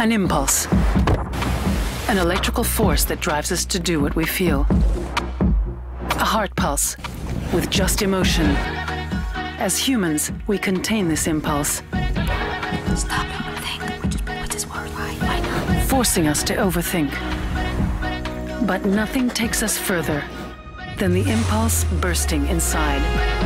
An impulse. An electrical force that drives us to do what we feel. A heart pulse with just emotion. As humans, we contain this impulse. Stop, think. What's this word? Why not? Forcing us to overthink. But nothing takes us further than the impulse bursting inside.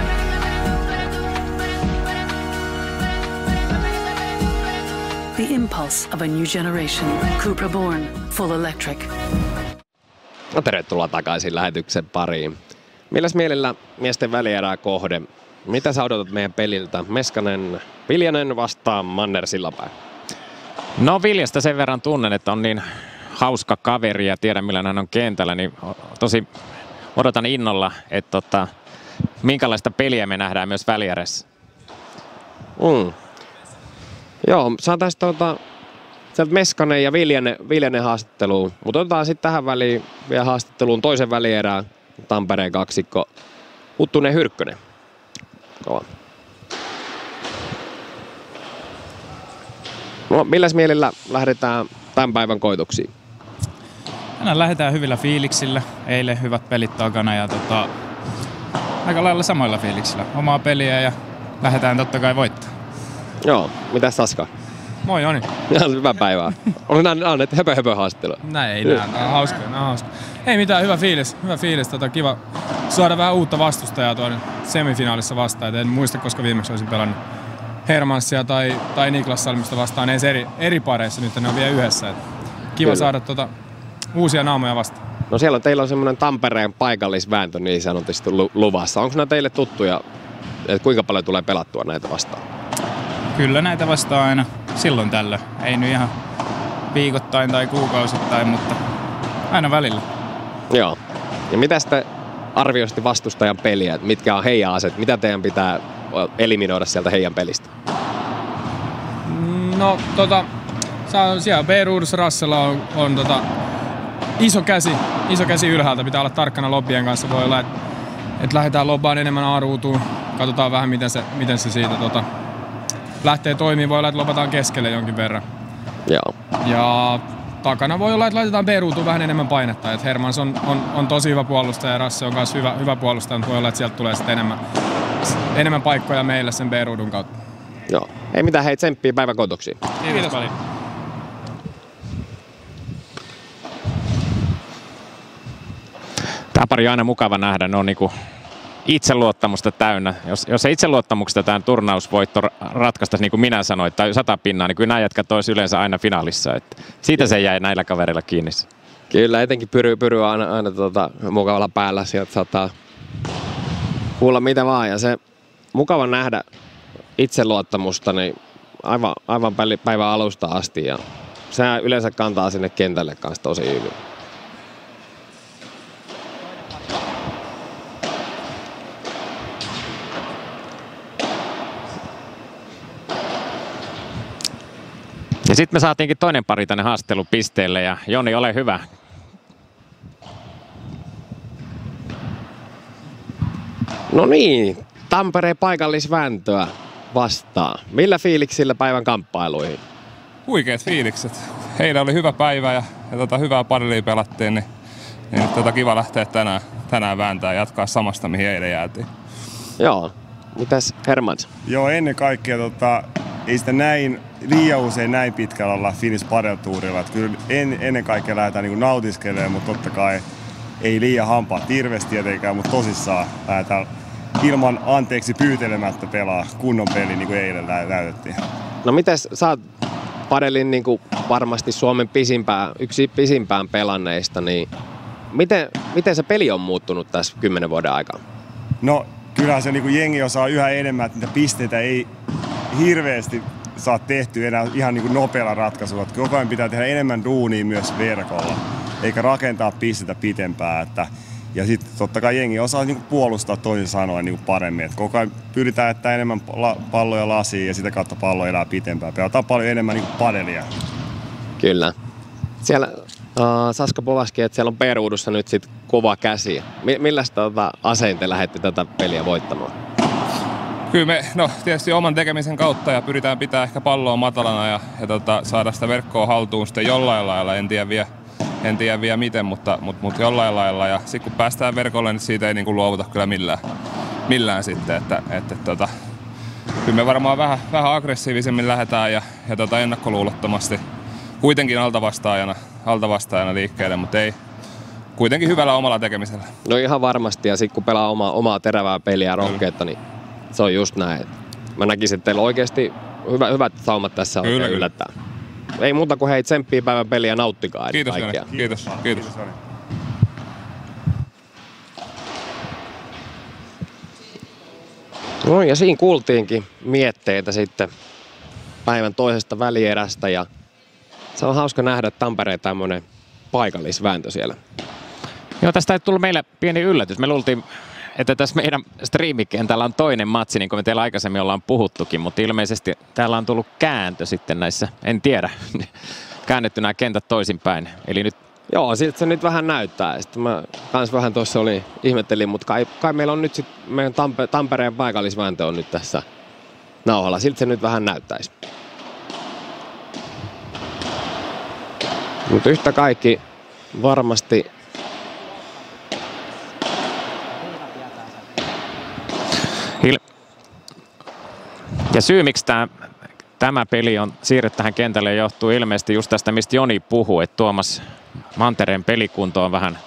The impulse of a new generation. Cupra Born, full electric. No, tervetuloa takaisin lähetyksen pariin. Milläs mielellä miesten välierää kohde? Mitä sä odotat meidän peliltä? Meskanen Viljanen vastaan Manner Sillanpää. No Viljasta sen verran tunnen, että on niin hauska kaveri ja tiedän millä hän on kentällä, niin tosi odotan innolla, että minkälaista peliä me nähdään myös välierässä. Joo, saataisiin sieltä Meskanen ja Viljanen haastatteluun, mutta otetaan sitten tähän väliin vielä haastatteluun toisen välierään Tampereen kaksikko Huttunen Hyrkkönen. Kova. No, milläs mielellä lähdetään tämän päivän koitoksiin? Tänään lähdetään hyvillä fiiliksillä. Eilen hyvät pelit takana ja aika lailla samoilla fiiliksillä. Omaa peliä ja lähdetään totta kai voittaa. Joo, mitäs Saska? Moi Joni. Hyvää päivää. Oli annettu höpö haastattelua. Näin, hauska. Ei mitään, hyvä fiilis. Kiva saada vähän uutta vastustajaa tuonne semifinaalissa vastaan. En muista, koska viimeksi olisin pelannut Hermanssia tai Niklas Salmista vastaan edes eri pareissa. Nyt ne on vielä yhdessä. Kiva saada uusia naamoja vastaan. No teillä on semmoinen Tampereen paikallisvääntö niin sanotusti luvassa. Onko nämä teille tuttuja, että kuinka paljon tulee pelattua näitä vastaan? Kyllä näitä vastaan aina silloin tällöin. Ei nyt ihan viikoittain tai kuukausittain, mutta aina välillä. Joo. Ja mitä sitten arvioisesti vastustajan peliä? Mitkä on heidän aset? Mitä teidän pitää eliminoida sieltä heidän pelistä? No siellä B-ruudussa Rassella on iso käsi ylhäältä. Pitää olla tarkkana lobbien kanssa. Voi olla, että lähdetään lobbaan enemmän A-ruutuun. Katsotaan vähän miten se siitä lähtee toimimaan. Voi olla, että lobataan keskelle jonkin verran. Joo. Ja takana voi olla, että laitetaan B-ruutuun vähän enemmän painetta. Et Hermans on tosi hyvä puolustaja ja Rasse on myös hyvä puolustaja, mutta voi olla, että sieltä tulee sitten enemmän paikkoja meille sen B-ruudun kautta. Joo. Ei mitään, hei, tsemppiä päivän koitoksiin. Kiitos paljon. Tämä pari on aina mukava nähdä, ne on niinku itseluottamusta täynnä. Jos se itseluottamuksesta tämä turnausvoitto ratkaistaisi, niin kuin minä sanoin, tai 100 pinnaa, niin kyllä nämä jätkät olisi yleensä aina finaalissa. Että siitä se jäi näillä kavereilla kiinni. Kyllä, etenkin Pyry on aina mukavalla päällä. Sieltä saattaa kuulla mitä vaan. Ja se mukava nähdä itseluottamusta niin aivan päivän alusta asti. Ja se yleensä kantaa sinne kentälle kanssa tosi hyvin. Ja sitten me saatiinkin toinen pari tänne haastattelupisteelle ja Joni, ole hyvä. No niin, Tampereen paikallisvääntöä vastaan. Millä fiiliksillä päivän kamppailuihin? Huikeat fiilikset. Heillä oli hyvä päivä ja hyvää padelia pelattiin, niin kiva lähteä tänään vääntää ja jatkaa samasta, mihin eilen jäätiin. Joo. Mitäs Hermans? Joo, ennen kaikkea ei sitä liian usein näin pitkällä olla Finnish Padel-tuurilla. Kyllä ennen kaikkea lähdetään niin nautiskelemaan, mutta totta kai ei liian hampaa tirvesti tietenkään, mutta tosissaan lähdetään ilman anteeksi pyytelemättä pelaa kunnon peli, niin kuin eilen näytettiin. No mites sä oot padelin niin kuin varmasti Suomen yksi pisimpään pelanneista, niin miten se peli on muuttunut tässä 10 vuoden aikana? No kyllähän se niin kuin jengi osaa yhä enemmän, että niitä pisteitä ei hirveästi saa tehtyä enää ihan niin kuin nopealla ratkaisulla. Koko ajan pitää tehdä enemmän duunia myös verkolla, eikä rakentaa pisteitä pitempään. Ja sitten totta kai jengi osaa niin kuin puolustaa toisin sanoen niin kuin paremmin. Et koko ajan pyritään että enemmän palloja lasiin ja sitä kautta pallo elää pitempään. Pelataan paljon enemmän niin kuin padelia. Kyllä. Siellä Saska Povaski, että siellä on peruudussa nyt sit kova käsi. Millaista asein te lähdette tätä peliä voittamaan? Kyllä me, tietysti oman tekemisen kautta ja pyritään pitää ehkä palloa matalana ja saada sitä verkkoa haltuun sitten jollain lailla. En tiedä vielä miten, mutta jollain lailla. Ja sitten kun päästään verkolle, niin siitä ei niin kuin luovuta kyllä millään sitten. Kyllä me varmaan vähän aggressiivisemmin lähdetään ja ennakkoluulottomasti kuitenkin altavastaajana liikkeelle, mutta ei kuitenkin hyvällä omalla tekemisellä. No ihan varmasti, ja sitten kun pelaa omaa terävää peliä ja rohkeutta, niin se on just näin. Mä näkisin, että teillä on oikeasti hyvät saumat tässä oikein yllättää. Ei muuta kuin hei, tsemppiä päivän peliä ja nauttikaa. Kiitos, Kiitos. No ja siinä kuultiinkin mietteitä sitten päivän toisesta välierästä ja se on hauska nähdä Tampereen tämmönen paikallisvääntö siellä. Joo, tästä ei tullut meille pieni yllätys. Me luultiin, että tässä meidän striimikentällä on toinen matsi, niin kuin me teillä aikaisemmin ollaan puhuttukin, mutta ilmeisesti täällä on tullut kääntö sitten näissä, en tiedä, käännetty nämä kentät toisinpäin. Eli nyt... Joo, siltä se nyt vähän näyttää. Sitten mä kans vähän tuossa ihmettelin, mutta kai meillä on nyt sitten, meidän Tampereen paikallisvääntö on nyt tässä nauhalla. Siltä se nyt vähän näyttäisi. Mutta yhtä kaikki varmasti ja syy miksi tämä peli on siirretty tähän kentälle johtuu ilmeisesti just tästä mistä Joni puhuu, että Tuomas Mantereen pelikunto on vähän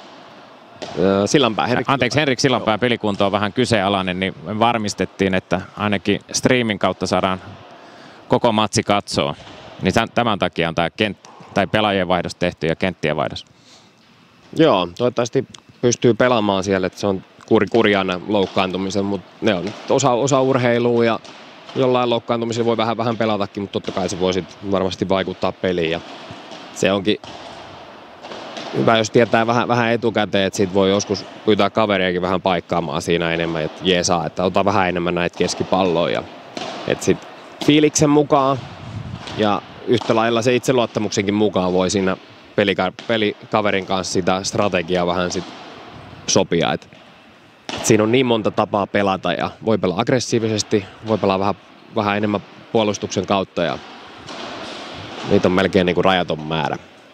Henrik Sillanpään pelikunto on vähän kyseenalainen, niin me varmistettiin, että ainakin streamin kautta saadaan koko matsi katsoa. Niin tämän takia on tämä pelaajien vaihdos tehty ja kenttien vaihdos. Joo, toivottavasti pystyy pelaamaan siellä, että se on kurjana loukkaantumisen, mutta ne on osa urheilua ja jollain loukkaantumisella voi vähän pelatakin, mutta totta kai se voi varmasti vaikuttaa peliin. Ja se onkin hyvä, jos tietää vähän etukäteen, että siitä voi joskus pyytää kaveriakin vähän paikkaamaan siinä enemmän, että jeesaa, että ota vähän enemmän näitä keskipalloja. Että sit fiiliksen mukaan ja yhtä lailla se itseluottamuksenkin mukaan voi siinä pelikaverin kanssa sitä strategiaa vähän sit sopia. Et siinä on niin monta tapaa pelata ja voi pelaa aggressiivisesti, voi pelaa vähän enemmän puolustuksen kautta ja niitä on melkein niin kuin rajaton määrä.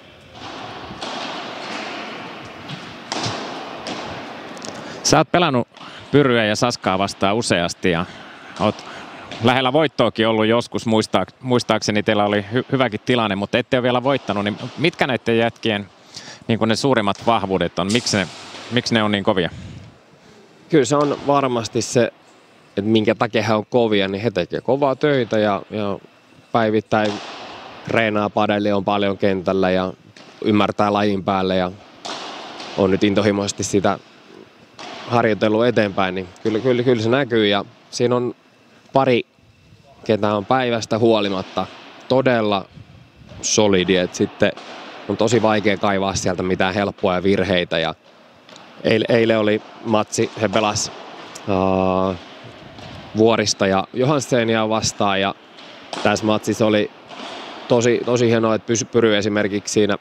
Sä oot pelannut Pyryä ja Saskaa vastaan useasti ja oot lähellä voittoakin ollut joskus, muistaakseni teillä oli hyväkin tilanne, mutta ette ole vielä voittanut, niin mitkä näiden jätkien niin kuin ne suurimmat vahvuudet on, miksi ne on niin kovia? Kyllä se on varmasti se, että minkä takia he on kovia, niin he tekee kovaa töitä ja päivittäin treenaa padellia on paljon kentällä ja ymmärtää lajin päälle ja on nyt intohimoisesti sitä harjoitellut eteenpäin, niin kyllä se näkyy ja siinä on pari, ketä on päivästä huolimatta todella solidi, että sitten on tosi vaikea kaivaa sieltä mitään helppoa ja virheitä ja eilen oli matsi, he pelas Vuorista ja Johanssenia vastaan ja tässä matsissa oli tosi hienoa, että Pyry esimerkiksi siinä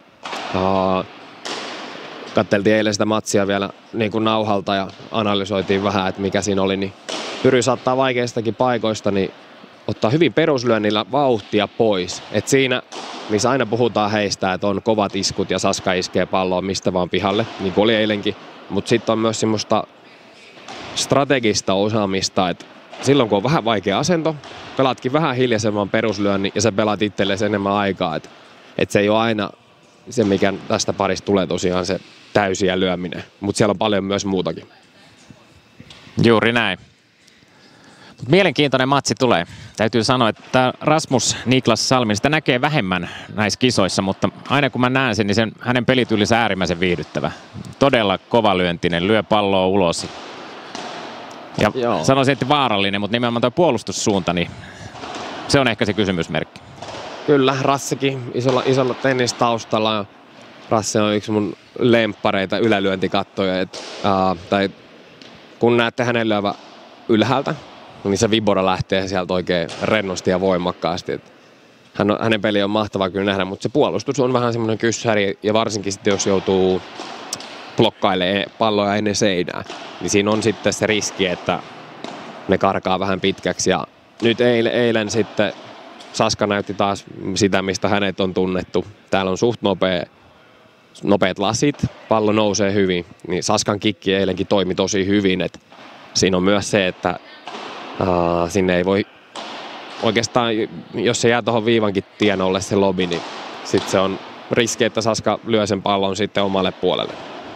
katseltiin eilen sitä matsia vielä niin kuin nauhalta ja analysoitiin vähän, että mikä siinä oli, niin Pyry saattaa vaikeistakin paikoista niin ottaa hyvin peruslyönnillä vauhtia pois. Et siinä, missä aina puhutaan heistä, että on kovat iskut ja Saska iskee palloa mistä vaan pihalle, niin kuin oli eilenkin. Mutta sitten on myös semmoista strategista osaamista, että silloin kun on vähän vaikea asento, pelaatkin vähän hiljaisemman peruslyönnin ja sä pelaat itsellesi enemmän aikaa. Että se ei ole aina se, mikä tästä parista tulee tosiaan se täysiä lyöminen, mutta siellä on paljon myös muutakin. Juuri näin. Mielenkiintoinen matsi tulee. Täytyy sanoa, että Rasmus Niklas Salmi, sitä näkee vähemmän näissä kisoissa, mutta aina kun mä näen sen, niin hänen pelityylinsä äärimmäisen viihdyttävä. Todella kovalyöntinen, lyö palloa ulos. Ja sanoisin, että vaarallinen, mutta nimenomaan tuo puolustussuunta, niin se on ehkä se kysymysmerkki. Kyllä, Rassekin isolla tennistaustalla. Rasse on yksi mun lemppareita ylälyöntikattoja. Tai kun näette hänen lyövä ylhäältä, niin se vibora lähtee sieltä oikein rennosti ja voimakkaasti. Hänen peli on mahtavaa kyllä nähdä, mutta se puolustus on vähän semmoinen kyssäri ja varsinkin sitten jos joutuu blokkailemaan palloja ennen seinää, niin siinä on sitten se riski, että ne karkaa vähän pitkäksi. Ja nyt eilen sitten Saska näytti taas sitä, mistä hänet on tunnettu. Täällä on suht nopeat lasit, pallo nousee hyvin. Niin Saskan kikki eilenkin toimi tosi hyvin. Et siinä on myös se, että sinne ei voi oikeastaan, jos se jää tuohon viivankin tienolle se lobi, niin sitten se on riski, että Saska lyö sen pallon sitten omalle puolelle.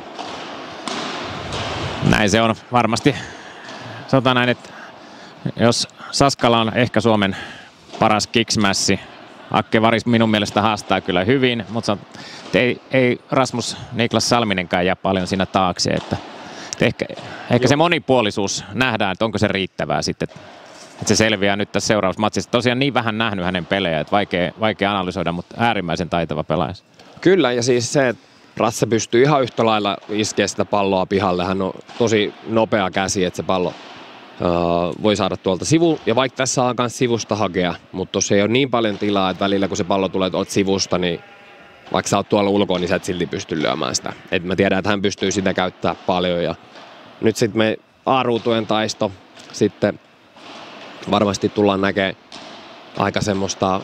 Näin se on varmasti. Sanotaan näin, että jos Saskalla on ehkä Suomen paras kicksmässi, Akke Varis minun mielestä haastaa kyllä hyvin, mutta ei Rasmus Niklas Salminenkään jää paljon siinä taakse. Että ehkä se monipuolisuus nähdään, että onko se riittävää sitten, että se selviää nyt tässä seurausmatsissa. Tosiaan niin vähän nähnyt hänen pelejä, että vaikea analysoida, mutta äärimmäisen taitava pelaaja. Kyllä, ja siis se, että Ratse pystyy ihan yhtä lailla iskeä sitä palloa pihalle. Hän on tosi nopea käsi, että se pallo voi saada tuolta sivu. Ja vaikka tässä saa myös sivusta hakea, mutta tuossa ei ole niin paljon tilaa, että välillä kun se pallo tulee tuolta sivusta, niin vaikka sä oot tuolla ulkoa, niin sä et silti pysty lyömään sitä. Et mä tiedän, että hän pystyy sitä käyttämään paljon. Ja nyt sitten me A-ruutujen taisto sitten varmasti tullaan näkemään aika semmoista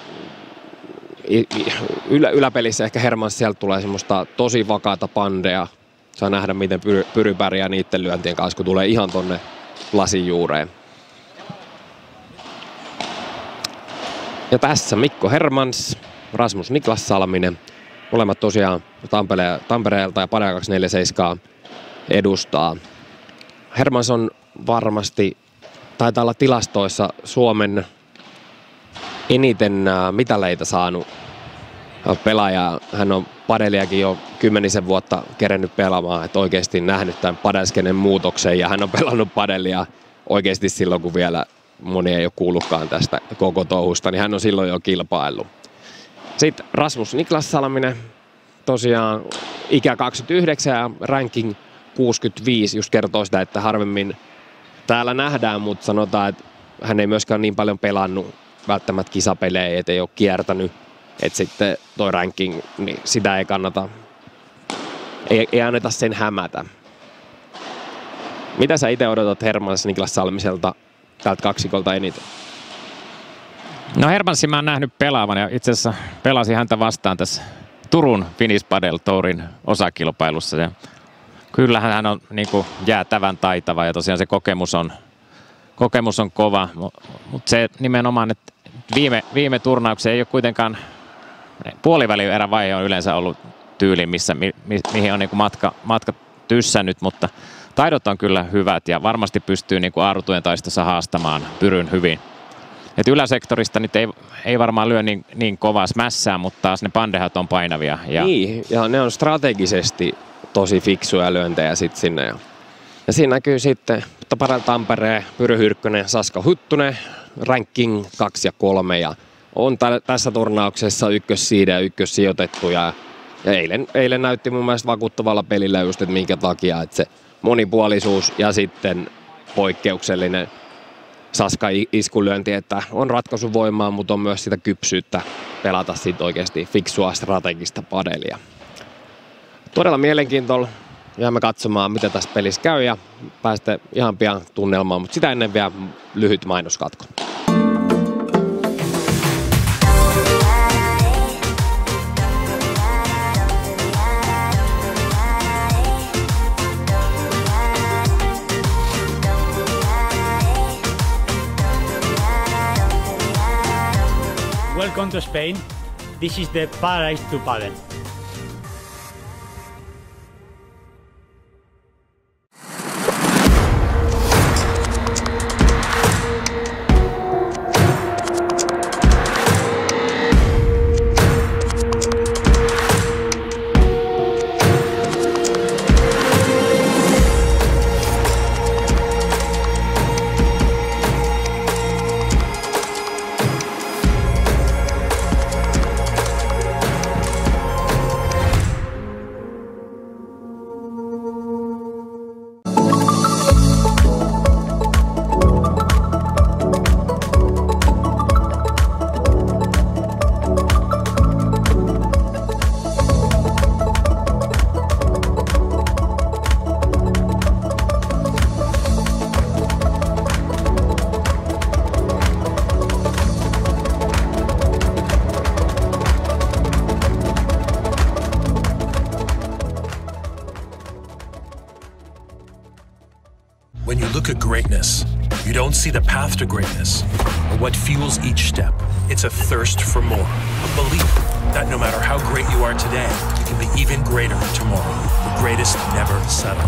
yläpelissä ehkä Hermans sieltä tulee semmoista tosi vakaata pandea. Saa nähdä, miten Pyry pärjää niiden lyöntien kanssa, kun tulee ihan tonne lasin juureen. Ja tässä Mikko Hermans, Rasmus Niklas Salminen. Molemmat tosiaan Tampereelta ja Padel 247 edustaa. Hermans on varmasti, taitaa olla tilastoissa Suomen eniten mitaleita saanut pelaaja. Hän on padeliakin jo 10 vuotta kerennyt pelaamaan, että oikeasti nähnyt tämän padelskenen muutoksen ja hän on pelannut padelia oikeasti silloin, kun vielä moni ei ole kuullutkaan tästä koko touhusta, niin hän on silloin jo kilpaillut. Sitten Rasmus Niklas Salminen, tosiaan ikä 29 ja ranking 65, just kertoo sitä, että harvemmin täällä nähdään, mutta sanotaan, että hän ei myöskään niin paljon pelannut välttämättä kisapelejä, ettei ole kiertänyt, että sitten toi ranking, niin sitä ei kannata, ei anneta sen hämätä. Mitä sä itse odotat Hermans Niklas Salmiselta tältä kaksikolta eniten? No Hermansin mä oon nähnyt pelaavan ja itse asiassa pelasin häntä vastaan tässä Turun Finnish Padel Tourin osakilpailussa. Ja kyllähän hän on niin kuin jäätävän taitava ja tosiaan se kokemus on kova, mutta se nimenomaan, että viime turnauksia ei ole kuitenkaan, puolivälierän vaihe on yleensä ollut tyyli, mihin on niin kuin matka tyssännyt, mutta taidot on kyllä hyvät ja varmasti pystyy niin kuin aarutujen taistossa haastamaan Pyryn hyvin. Et yläsektorista nyt ei varmaan lyö niin kovaa smässää, mutta taas ne pandehat on painavia. Niin, ja ne on strategisesti tosi fiksuja lyöntejä sitten sinne. Ja siinä näkyy sitten Padel Tampere, Pyry Hyrkkönen, Saska Huttunen, ranking 2 ja 3 ja on tässä turnauksessa ykkössiide ja ykkössijoitettu ja eilen näytti mun mielestä vakuuttavalla pelillä just, että minkä takia, että se monipuolisuus ja sitten poikkeuksellinen Saska iskulyönti, että on ratkaisuvoimaa, mutta on myös sitä kypsyyttä pelata siitä oikeasti fiksua strategista padelia. Todella mielenkiintoista. Jäämme katsomaan, mitä tässä pelissä käy ja pääsette ihan pian tunnelmaan, mutta sitä ennen vielä lyhyt mainoskatko. Welcome to Spain. This is the paradise to paddle. don't see the path to greatness or what fuels each step. It's a thirst for more, a belief that no matter how great you are today, you can be even greater tomorrow. The greatest never settle.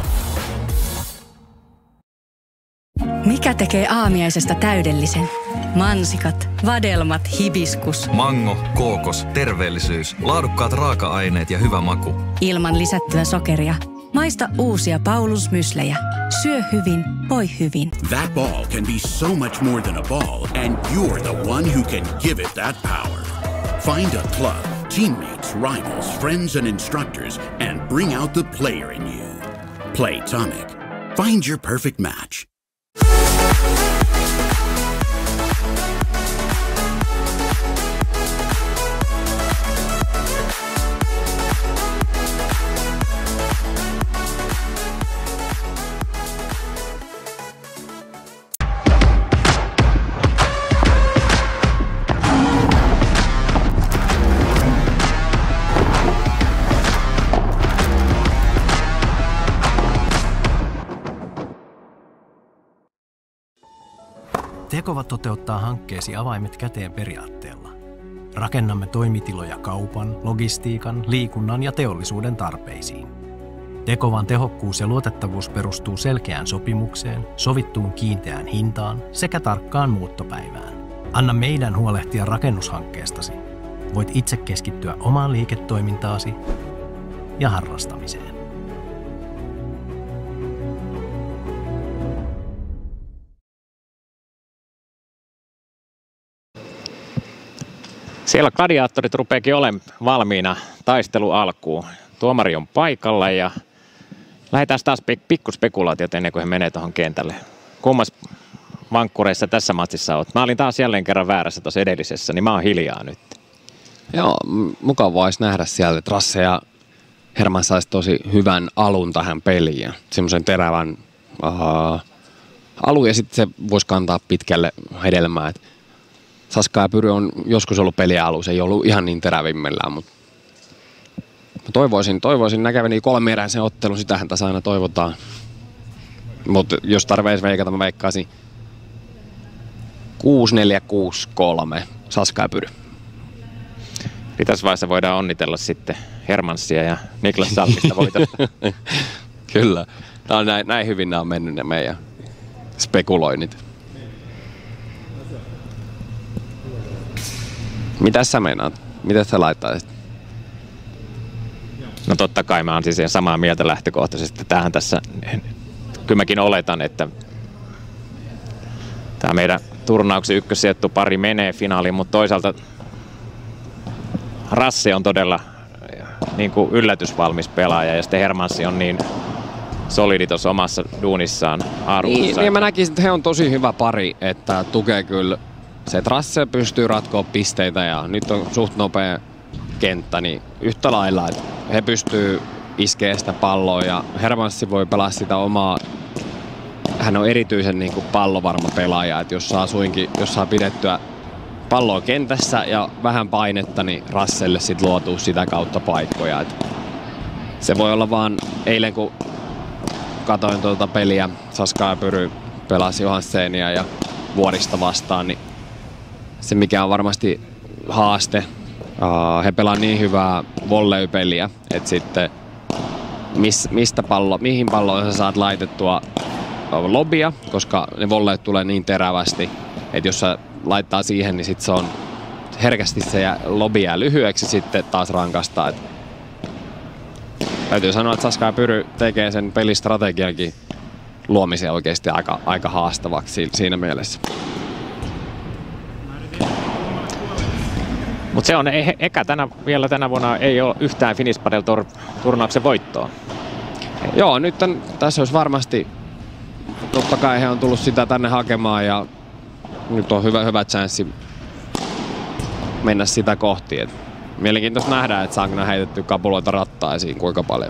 Mikä tekee aamiaisesta täydellisen? Mansikat, vadelmat, hibiskus. Mango, kookos, terveellisyys, laadukkaat raaka-aineet ja hyvä maku. Ilman lisättyä sokeria. Maista uusia Paulus Myslejä. Syö hyvin, voi hyvin. That ball can be so much more than a ball, and you're the one who can give it that power. Find a club, teammates, rivals, friends, and instructors, and bring out the player in you. Playtomic. Find your perfect match. Tekova toteuttaa hankkeesi avaimet käteen periaatteella. Rakennamme toimitiloja kaupan, logistiikan, liikunnan ja teollisuuden tarpeisiin. Tekovan tehokkuus ja luotettavuus perustuu selkeään sopimukseen, sovittuun kiinteään hintaan sekä tarkkaan muuttopäivään. Anna meidän huolehtia rakennushankkeestasi. Voit itse keskittyä omaan liiketoimintaasi ja harrastamiseen. Siellä gladiaattorit rupeakin olemaan valmiina taistelu alkuun. Tuomari on paikalla ja lähdetään taas pikkuspekulaatiot ennen kuin he menee tuohon kentälle. Kummas vankkureissa tässä matsissa olet? Mä olin taas jälleen kerran väärässä tuossa edellisessä, niin mä oon hiljaa nyt. Joo, mukavaa olisi nähdä siellä, että Rasse ja Herman saisi tosi hyvän alun tähän peliin ja semmoisen terävän alun ja sitten se voisi kantaa pitkälle hedelmää. Saska ja Pyry on joskus ollut peliä alussa, ei ollut ihan niin terävimmillään, mutta toivoisin näkeväni 3-eräisen ottelun, sitähän tässä aina toivotaan. Mutta jos tarveisi veikata, mä veikkaisin 6-4-6-3, Saska ja Pyry. Tässä vaiheessa voidaan onnitella sitten Hermansia ja Niklas Salmista voitosta. Kyllä, näin hyvin nämä on mennyt ne meidän spekuloinnit. Mitäs sä meinaat? Miten sä laittaisit? No totta kai mä oon siis samaa mieltä lähtökohtaisesti. Tämähän tässä, kyllä mäkin oletan, että tämä meidän turnauksen ykkössijoittu pari menee finaaliin, mutta toisaalta Rasse on todella niin kuin yllätysvalmis pelaaja ja sitten Hermansi on niin solidi tuossa omassa duunissaan Aarussa. Niin mä näkisin, että he on tosi hyvä pari, että tukee kyllä se, että Rasse pystyy ratkoa pisteitä ja nyt on suht nopea kenttä, niin yhtä lailla, että he pystyy iskeä sitä palloa ja Hermanssi voi pelaa sitä omaa. Hän on erityisen niin kuin pallovarma pelaaja, että jos saa pidettyä palloa kentässä ja vähän painetta, niin Rasselle sit luotuu sitä kautta paikkoja. Et se voi olla vaan eilen, kun katoin tuota peliä, Saska ja Pyry pelasi Johanssenia ja Vuorista vastaan, niin se mikä on varmasti haaste, he pelaa niin hyvää volleypeliä, että sitten mihin palloon sä saat laitettua lobia, koska ne volleet tulee niin terävästi, että jos sä laittaa siihen, niin sit se on herkästi se lobi jää lyhyeksi sitten taas rankastaa. Täytyy sanoa, että Saska ja Pyry tekee sen pelistrategiankin luomisen oikeasti aika haastavaksi siinä mielessä. Mutta se on eka vielä tänä vuonna ei ole yhtään Finnish Padel turnauksen voittoa. Joo, nyt tässä olisi varmasti, totta kai he on tullut sitä tänne hakemaan ja nyt on hyvä chanssi mennä sitä kohti. Et mielenkiintoista nähdä, että saanko heitetty kapuloita rattaisiin kuinka paljon.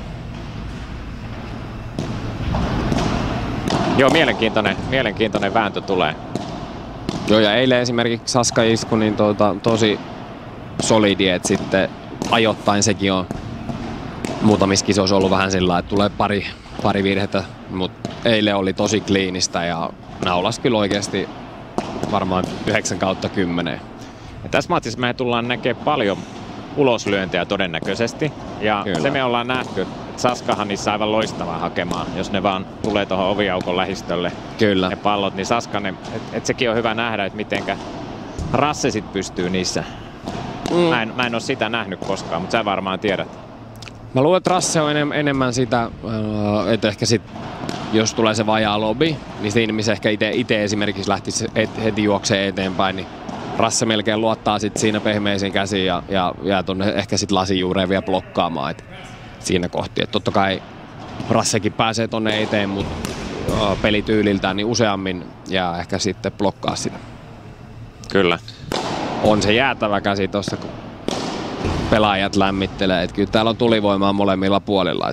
Joo, mielenkiintoinen vääntö tulee. Joo, ja eilen esimerkiksi Saska isku niin tosi solidi, että sitten ajoittain sekin on muutamissa kisoissa ollut vähän sillä, että tulee pari virhettä, mutta eilen oli tosi kliinistä ja naulas kyllä oikeasti varmaan 9/10. Ja tässä matsissa me tullaan näkemään paljon uloslyöntejä todennäköisesti. Ja kyllä. Se me ollaan nähty, että Saskahan niissä aivan loistavaa hakemaan, jos ne vaan tulee tuohon oviaukon lähistölle. Kyllä. Ne pallot, niin Saskanen, että sekin on hyvä nähdä, että mitenkä Rasse sit pystyy niissä. Mä en ole sitä nähnyt koskaan, mutta sä varmaan tiedät. Mä luulen, että Rasse on enemmän sitä, että ehkä sit, jos tulee se vajaa lobby, niin siinä missä ehkä itse esimerkiksi lähtisi heti juoksee eteenpäin, niin Rasse melkein luottaa sit siinä pehmeisiin käsiin ja tonne ehkä sit lasijuureen vielä blokkaamaan et siinä kohti. Et totta kai Rassekin pääsee tonne eteen, mutta pelityyliltään niin useammin jää ehkä sitten blokkaa sitä. Kyllä. On se jäätävä käsi tossa, kun pelaajat lämmittelee. Et kyllä täällä on tulivoimaa molemmilla puolilla.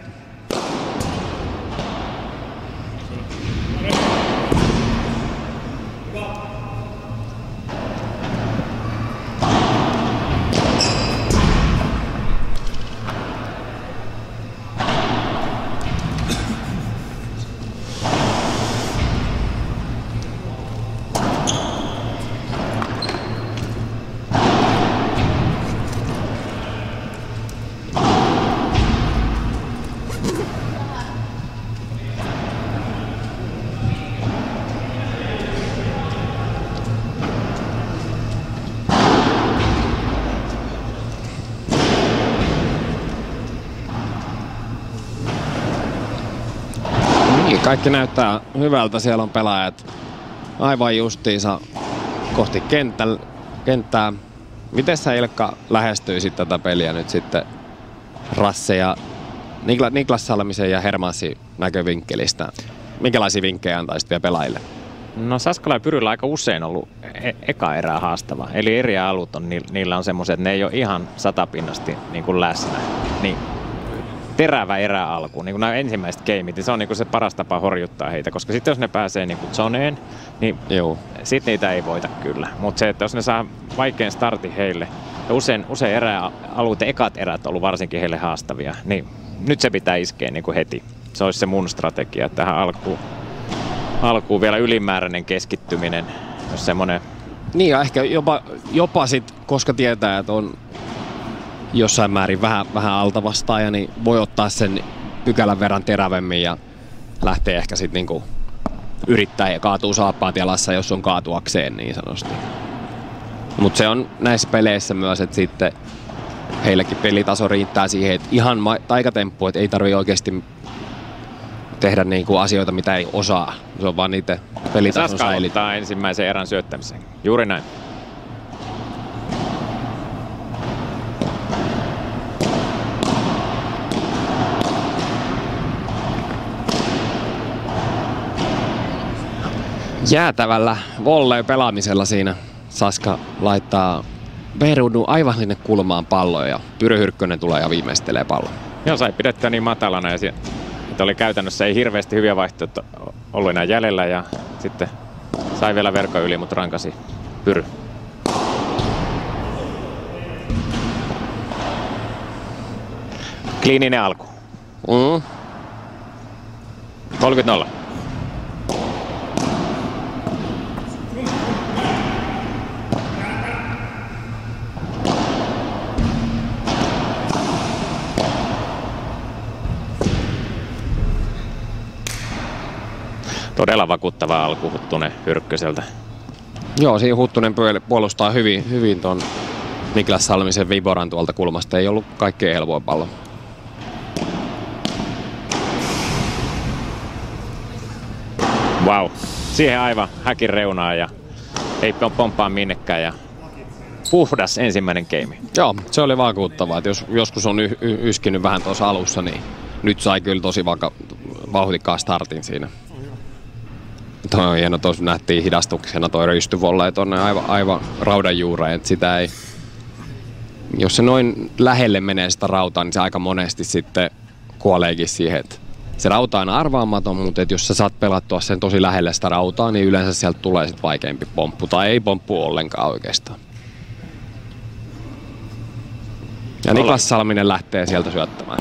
Kaikki näyttää hyvältä, siellä on pelaajat aivan justiinsa kohti kenttää. Miten sä, Ilkka, lähestyisit tätä peliä nyt sitten Rasse ja Niklas Salmisen ja Hermansin näkövinkkelistä? Minkälaisia vinkkejä antaisit vielä pelaajille? No Saskalla ja Pyryllä aika usein ollut eka erää haastava. Eli eri alut on, niillä on semmoiset, että ne ei ole ihan satapinnasti niin kuin läsnä. Niin terävä eräalku, niin kuin nämä ensimmäiset gameit, niin se on niin kuin se paras tapa horjuttaa heitä, koska sitten jos ne pääsee niin kuin zoneen, niin sitten niitä ei voita kyllä. Mutta se, että jos ne saa vaikean startin heille, ja usein eräalueiden ekat erät on ollut varsinkin heille haastavia, niin nyt se pitää iskeä niin kuin heti. Se olisi se mun strategia, että tähän alkuun vielä ylimääräinen keskittyminen, jos semmoinen. Niin ja ehkä jopa sit, koska tietää, että on jossain määrin vähän altavastaaja, niin voi ottaa sen pykälän verran terävemmin ja lähtee ehkä sitten niinku yrittää ja kaatuu saappaat jalassa, jos on kaatuakseen niin sanotusti. Mutta se on näissä peleissä myös, että sitten heillekin pelitaso riittää siihen, että ihan taikatemppu, että ei tarvitse oikeasti tehdä niinku asioita, mitä ei osaa. Se on vaan niitä pelitason säilyttää. Saska ottaa ensimmäisen erän syöttämisen. Juuri näin. Jäätävällä volley pelaamisella siinä Saska laittaa B-ruudun aivan sinne kulmaan palloon ja Pyry Hyrkkönen tulee ja viimeistelee pallon. Joo, sai pidettyä niin matalana ja että oli käytännössä ei hirveästi hyviä vaihtoehtoja ollut enää jäljellä ja sitten sai vielä verkon yli, mutta rankasi Pyry. Kliininen alku. 30-0. Todella vakuuttava alku Huttunen Hyrkköseltä. Joo, siinä Huttunen puolustaa hyvin ton Niklas Salmisen Viboran tuolta kulmasta. Ei ollut kaikkein helpoin pallo. Vau, siihen aivan häkin reunaan ja ei pomppaa minnekään ja puhdas ensimmäinen game. Joo, se oli vakuuttavaa, että jos joskus on yskinyt vähän tuossa alussa, niin nyt sai kyllä tosi vauhdikkaan startin siinä. Toi on hieno, tuossa nähtiin hidastuksena toi rystyvolley tonne aivan raudan juureen, että sitä ei. Jos se noin lähelle menee sitä rautaa, niin se aika monesti sitten kuoleekin siihen, että se rauta on aina arvaamaton, mutta jos sä saat pelattua sen tosi lähelle sitä rautaa, niin yleensä sieltä tulee sitten vaikeampi pomppu, tai ei pomppu ollenkaan oikeastaan. Ja Niklas Salminen lähtee sieltä syöttämään.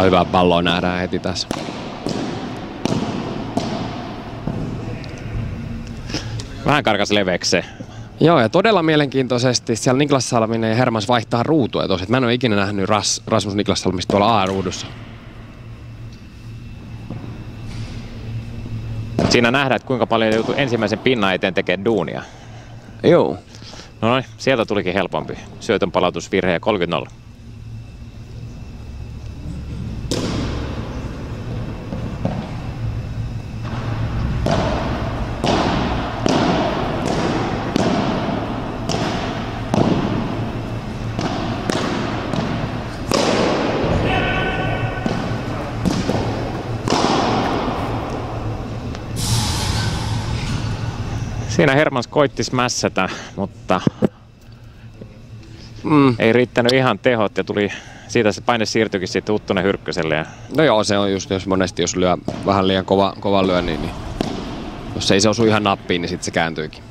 Todella hyvää palloa nähdään heti tässä. Vähän karkas leveksi. Joo, ja todella mielenkiintoisesti siellä Niklas Salminen ja Hermans vaihtaa ruutua. Mä en ole ikinä nähnyt Rasmus Niklas Salmista tuolla A-ruudussa. Siinä nähdään, että kuinka paljon joutuu ensimmäisen pinnan eteen tekemään duunia. Joo. No noin, sieltä tulikin helpompi. Syötön palautusvirhe ja 30-0. Siinä Hermans koitti smässätä, mutta ei riittänyt ihan tehot ja tuli siitä se paine siirtyikin sitten Huttunen Hyrkköselle. No joo, se on just, jos monesti jos lyö vähän liian kova lyö, niin jos ei se osu ihan nappiin, niin sitten se kääntyykin.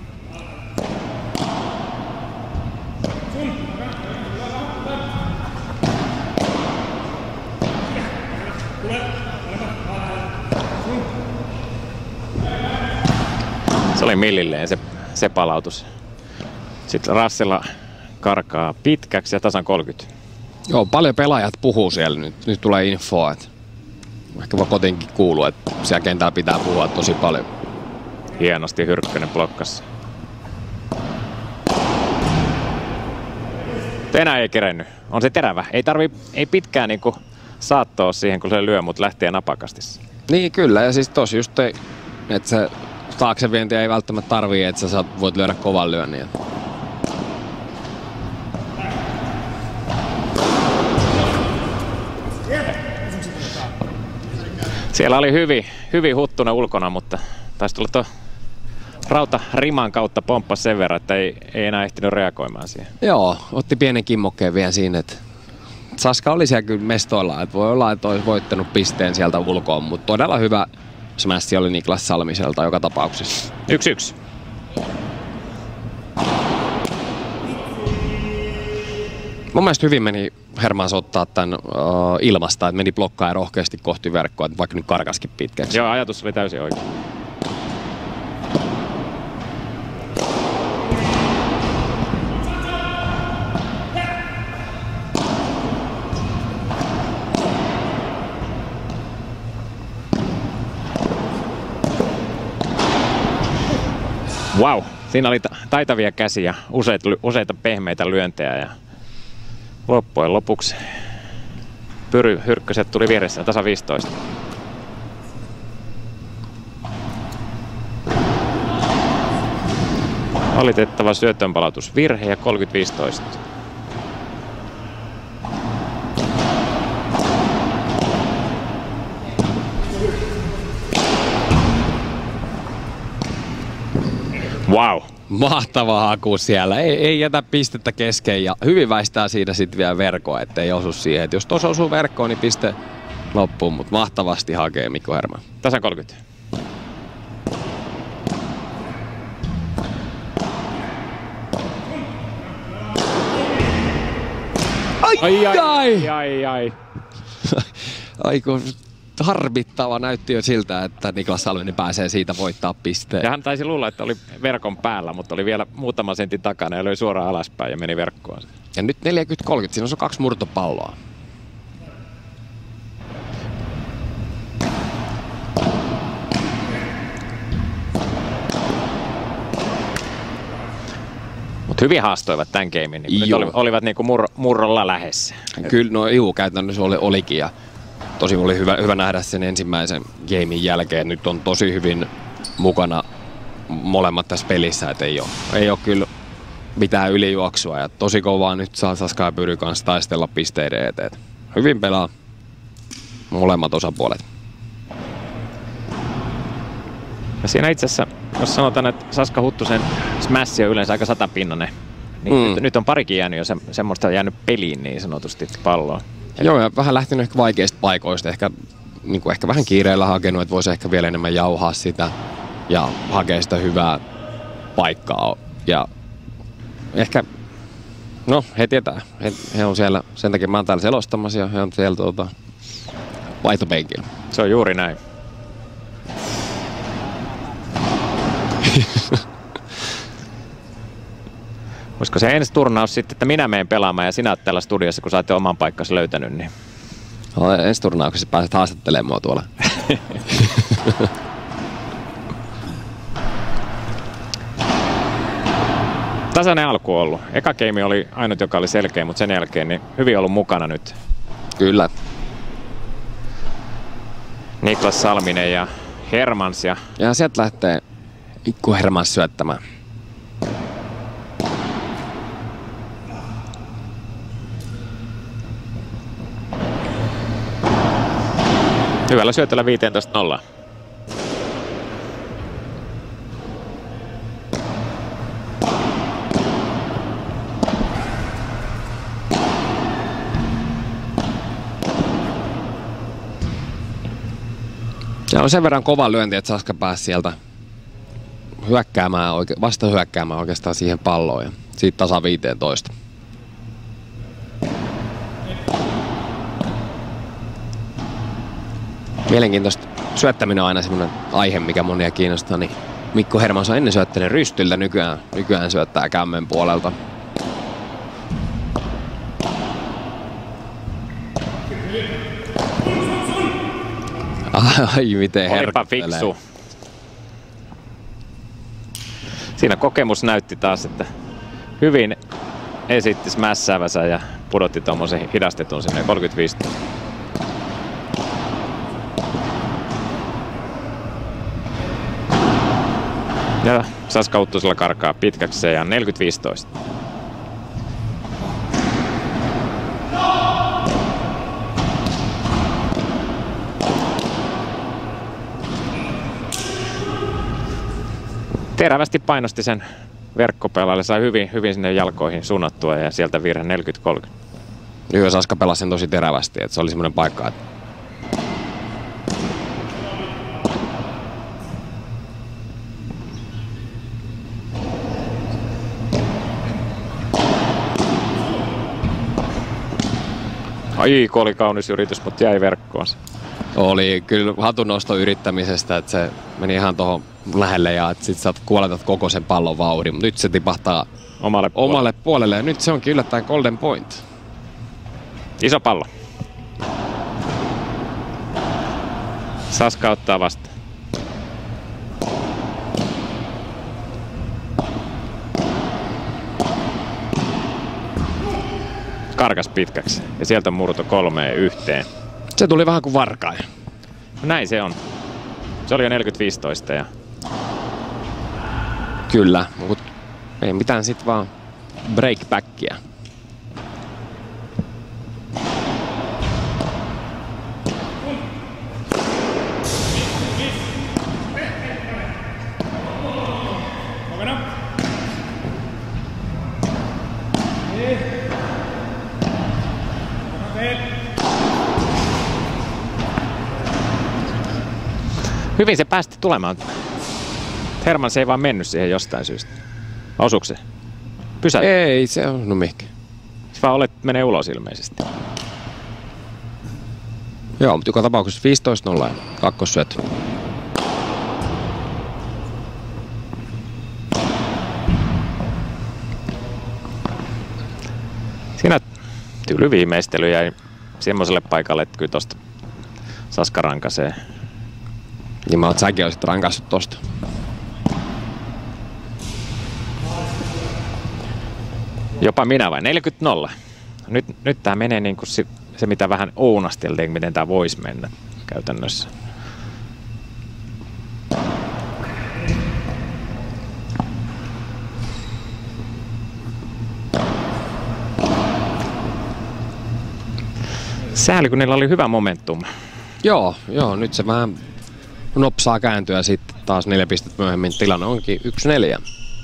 Se oli millilleen se palautus. Sitten Rassilla karkaa pitkäksi ja tasan 30. Joo, paljon pelaajat puhuu siellä nyt. Nyt tulee infoa, että ehkä voi kotiinkin kuuluu, että siellä kentällä pitää puhua tosi paljon. Hienosti Hyrkkönen blokkasi. Enää ei kerennyt. On se terävä. Ei pitkään niinku saattoa siihen, kun se lyö, mutta lähtee napakasti. Niin kyllä, ja siis tossa just että se taaksevientiä ei välttämättä tarvii, että sä voit lyödä kovan lyönnin. Siellä oli hyvin Huttunen ulkona, mutta taisi tulla tuo rauta riman kautta pomppasi sen verran, että ei enää ehtinyt reagoimaan siihen. Joo, otti pienen kimmokkeen vielä siinä, että Saska oli siellä kyllä mestoilla, että voi olla, että olisi voittanut pisteen sieltä ulkoon, mutta todella hyvä smässi oli Niklas Salmiselta joka tapauksessa. 1-1. Mun mielestä hyvin meni Hermans ottaa tämän ilmasta, että meni blokkaa rohkeasti kohti verkkoa, että vaikka nyt karkaskin pitkäksi. Joo, ajatus oli täysin oikein. Wow, siinä oli taitavia käsiä, useita pehmeitä lyöntejä ja loppujen lopuksi Pyry Hyrkköset tuli vieressä tasa 15. Valitettava syötönpalautusvirhe ja 30-15. Wow. Mahtava haku siellä. Ei jätä pistettä kesken ja hyvin väistää siinä sitten vielä verkkoa, ettei osu siihen. Et jos tuossa osuu verkkoon, niin piste loppuu, mutta mahtavasti hakee Mikko Herman. Tasan 30. Ai. Ai kun harmittava näytti jo siltä, että Niklas Salminen pääsee siitä voittaa pisteen. Ja hän taisi luulla, että oli verkon päällä, mutta oli vielä muutama sentin takana ja löi suoraan alaspäin ja meni verkkoon. Ja nyt 40-30, siinä on 2 murtopalloa. Mutta hyvin haastoivat tämän gamein, niin nyt olivat niinku murrolla lähes. Kyllä, no juu, käytännössä olikin. Ja tosi oli hyvä nähdä sen ensimmäisen gamein jälkeen. Nyt on tosi hyvin mukana molemmat tässä pelissä, et ei ole kyllä mitään ylijuoksua. Ja tosi kovaa nyt saa Saska ja Pyry kanssa taistella pisteiden eteen. Hyvin pelaa molemmat osapuolet. Ja siinä itse asiassa, jos sanotaan, että Saska Huttusen smash on yleensä aika 100-pinnainen, niin nyt on parikin jäänyt jo semmoista jäänyt peliin niin sanotusti palloa. Joo, ja vähän lähtenyt ehkä vaikeista paikoista. Ehkä vähän kiireellä hakenut, että voisi ehkä vielä enemmän jauhaa sitä ja hakea sitä hyvää paikkaa. Ja ehkä, no he tietää, he on siellä, sen takia mä oon täällä selostamassa ja he on siellä vaihtopenkillä. Se on juuri näin. Olisiko se ensi turnaus sitten, että minä menen pelaamaan ja sinä olet täällä studiossa, kun sä oot jo oman paikkasi löytänyt, niin... No, ensi turnauksessa pääset haastattelemaan mua tuolla. Tasainen alku on ollut. Eka game oli ainut, joka oli selkeä, mutta sen jälkeen niin hyvin ollut mukana nyt. Kyllä. Niklas Salminen ja Hermans. Ja sieltä lähtee Mikko Hermans syöttämään. Hyvällä syötöllä 15-0. Se on sen verran kova lyönti, että Saska pääsi sieltä vastahyökkäämään oikeastaan siihen palloon ja siitä tasa 15. Mielenkiintoista. Syöttäminen on aina semmoinen aihe, mikä monia kiinnostaa. Niin Mikko Hermans on ennen syöttänyt rystyltä, nykyään syöttää kämmen puolelta. Ai miten herkuttelee. Olipa fiksu. Siinä kokemus näytti taas, että hyvin esitti mässäävänsä ja pudotti tuommoisen hidastetun sinne 35. Ja Saska Uttosella karkaa pitkäksi ja 40-15. Terävästi painosti sen verkkopelaajalle, sai hyvin sinne jalkoihin suunnattua ja sieltä virhe 40-30. Joo, Saska pelasi sen tosi terävästi, että se oli semmoinen paikka, että Ai, oli kaunis yritys, mutta jäi verkkoon. Oli kyllä hatunnosto yrittämisestä, että se meni ihan tuohon lähelle ja sit sä kuoletat koko sen pallon vauhdin. Nyt se tipahtaa omalle puolelle ja nyt se onkin yllättäen golden point. Iso pallo. Saska ottaa vastaan. Karkas pitkäksi ja sieltä murto 3-1. Se tuli vähän kuin varkain. No näin se on. Se oli jo 40-15 ja... Kyllä, mutta ei mitään sit vaan breakbackia. Hyvin se päästi tulemaan. Hermans ei vaan mennyt siihen jostain syystä. Osuuko se? Pysäyt. Ei se on, no mihinkä. Se vaan menee ulos ilmeisesti. Joo, mutta joka tapauksessa 15-0 ja kakkossyöttö. Siinä tyyliviimeistely jäi semmoiselle paikalle, että kyllä tosta Saska rankasee. Niin mä oot säkin olisit rankassut tosta. Jopa minä vai? 40-0. Nyt tää menee niin kuin se mitä vähän ounasteltiin, miten tää voisi mennä käytännössä. Sääli, kun niillä oli hyvä momentum. Joo, nyt se vähän nopsaa kääntyä ja sitten taas 4 pistettä myöhemmin tilanne onkin 1-4.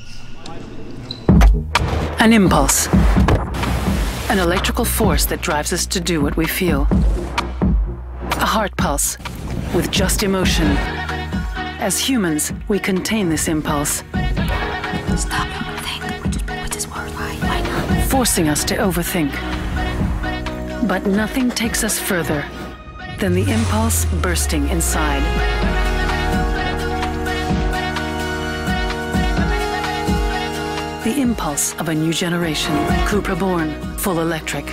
An impulse. An electrical force that drives us to do what we feel. A heart pulse with just emotion. As humans, we contain this impulse. Stop and think. What is word? Why not? Forcing us to overthink. But nothing takes us further then the impulse bursting inside. The impulse of a new generation. Cupra Born, full electric.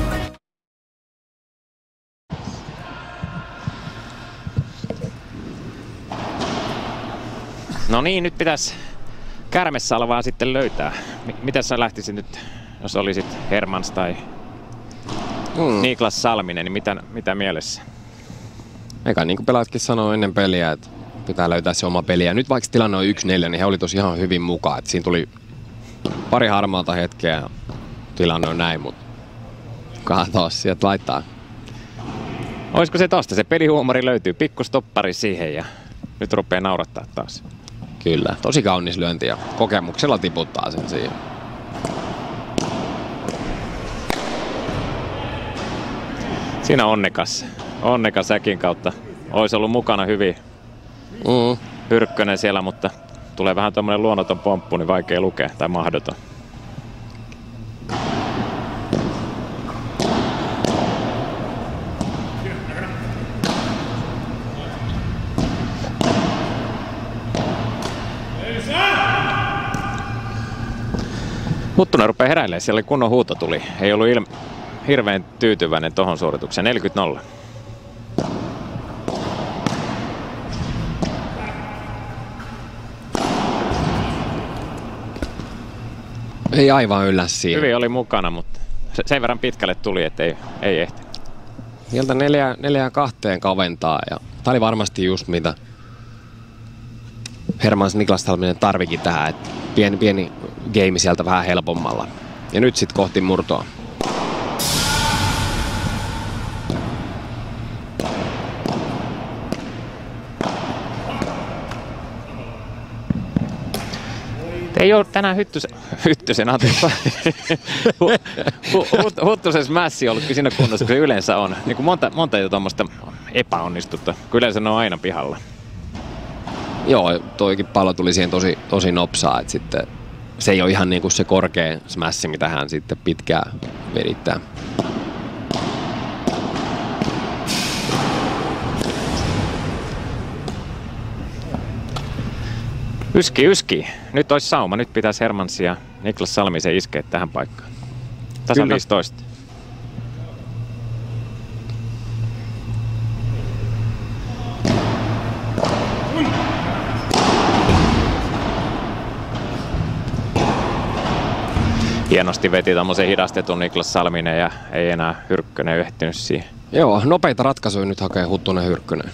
No niin, nyt pitäisi Kärmesalvaa sitten löytää. Mitä sä lähtisit nyt, jos olisit Hermans tai Niklas Salminen, niin mitä mielessä? Eikä niin kuin pelaatkin sanoi ennen peliä, että pitää löytää se oma peli. Ja nyt vaikka tilanne on 1-4, niin he oli tosi ihan hyvin mukaan. Että siinä tuli pari harmaata hetkeä ja tilanne on näin, mutta katsotaan sieltä laittaa. Olisiko se tosta? Se pelihuumori löytyy, pikku stoppari siihen ja nyt rupeaa naurattaa taas. Kyllä, tosi kaunis lyönti ja kokemuksella tiputtaa sen siihen. Siinä onnekas säkin kautta. Olisi ollut mukana hyvin Hyrkkönen siellä, mutta tulee vähän tommonen luonnoton pomppu, niin vaikea lukea tai mahdoton. Huttunen rupeaa heräilemään, siellä oli kunnon huuto tuli. Ei ollut hirveän tyytyväinen tohon suoritukseen. 40-0. Ei aivan yllä siihen. Hyvin oli mukana, mutta sen verran pitkälle tuli, että ei ehti. Sieltä 4-2 kaventaa. Ja tää oli varmasti just mitä Hermans Niklas Salminen tarvikin tähän. Että pieni game sieltä vähän helpommalla. Ja nyt sit kohti murtoa. Ei ole tänään Hyttysen Huttusen smässi ollut siinä kunnossa, kun se yleensä on. Niin kuin monta jo tuommoista epäonnistutta, kun yleensä ne on aina pihalla. Joo, toikin pallo tuli siihen tosi nopsaa, että sitten se ei ole ihan niin kuin se korkea smässi, mitä hän sitten pitkään vedittää. Yski. Nyt olisi sauma. Nyt pitäisi Hermans ja Niklas Salmisen iskeä tähän paikkaan. Tasan 15. Hienosti veti tommosen hidastetun Niklas Salminen ja ei enää Hyrkkönen ehtinyt siihen. Joo, nopeita ratkaisuja nyt hakee Huttunen Hyrkkönen.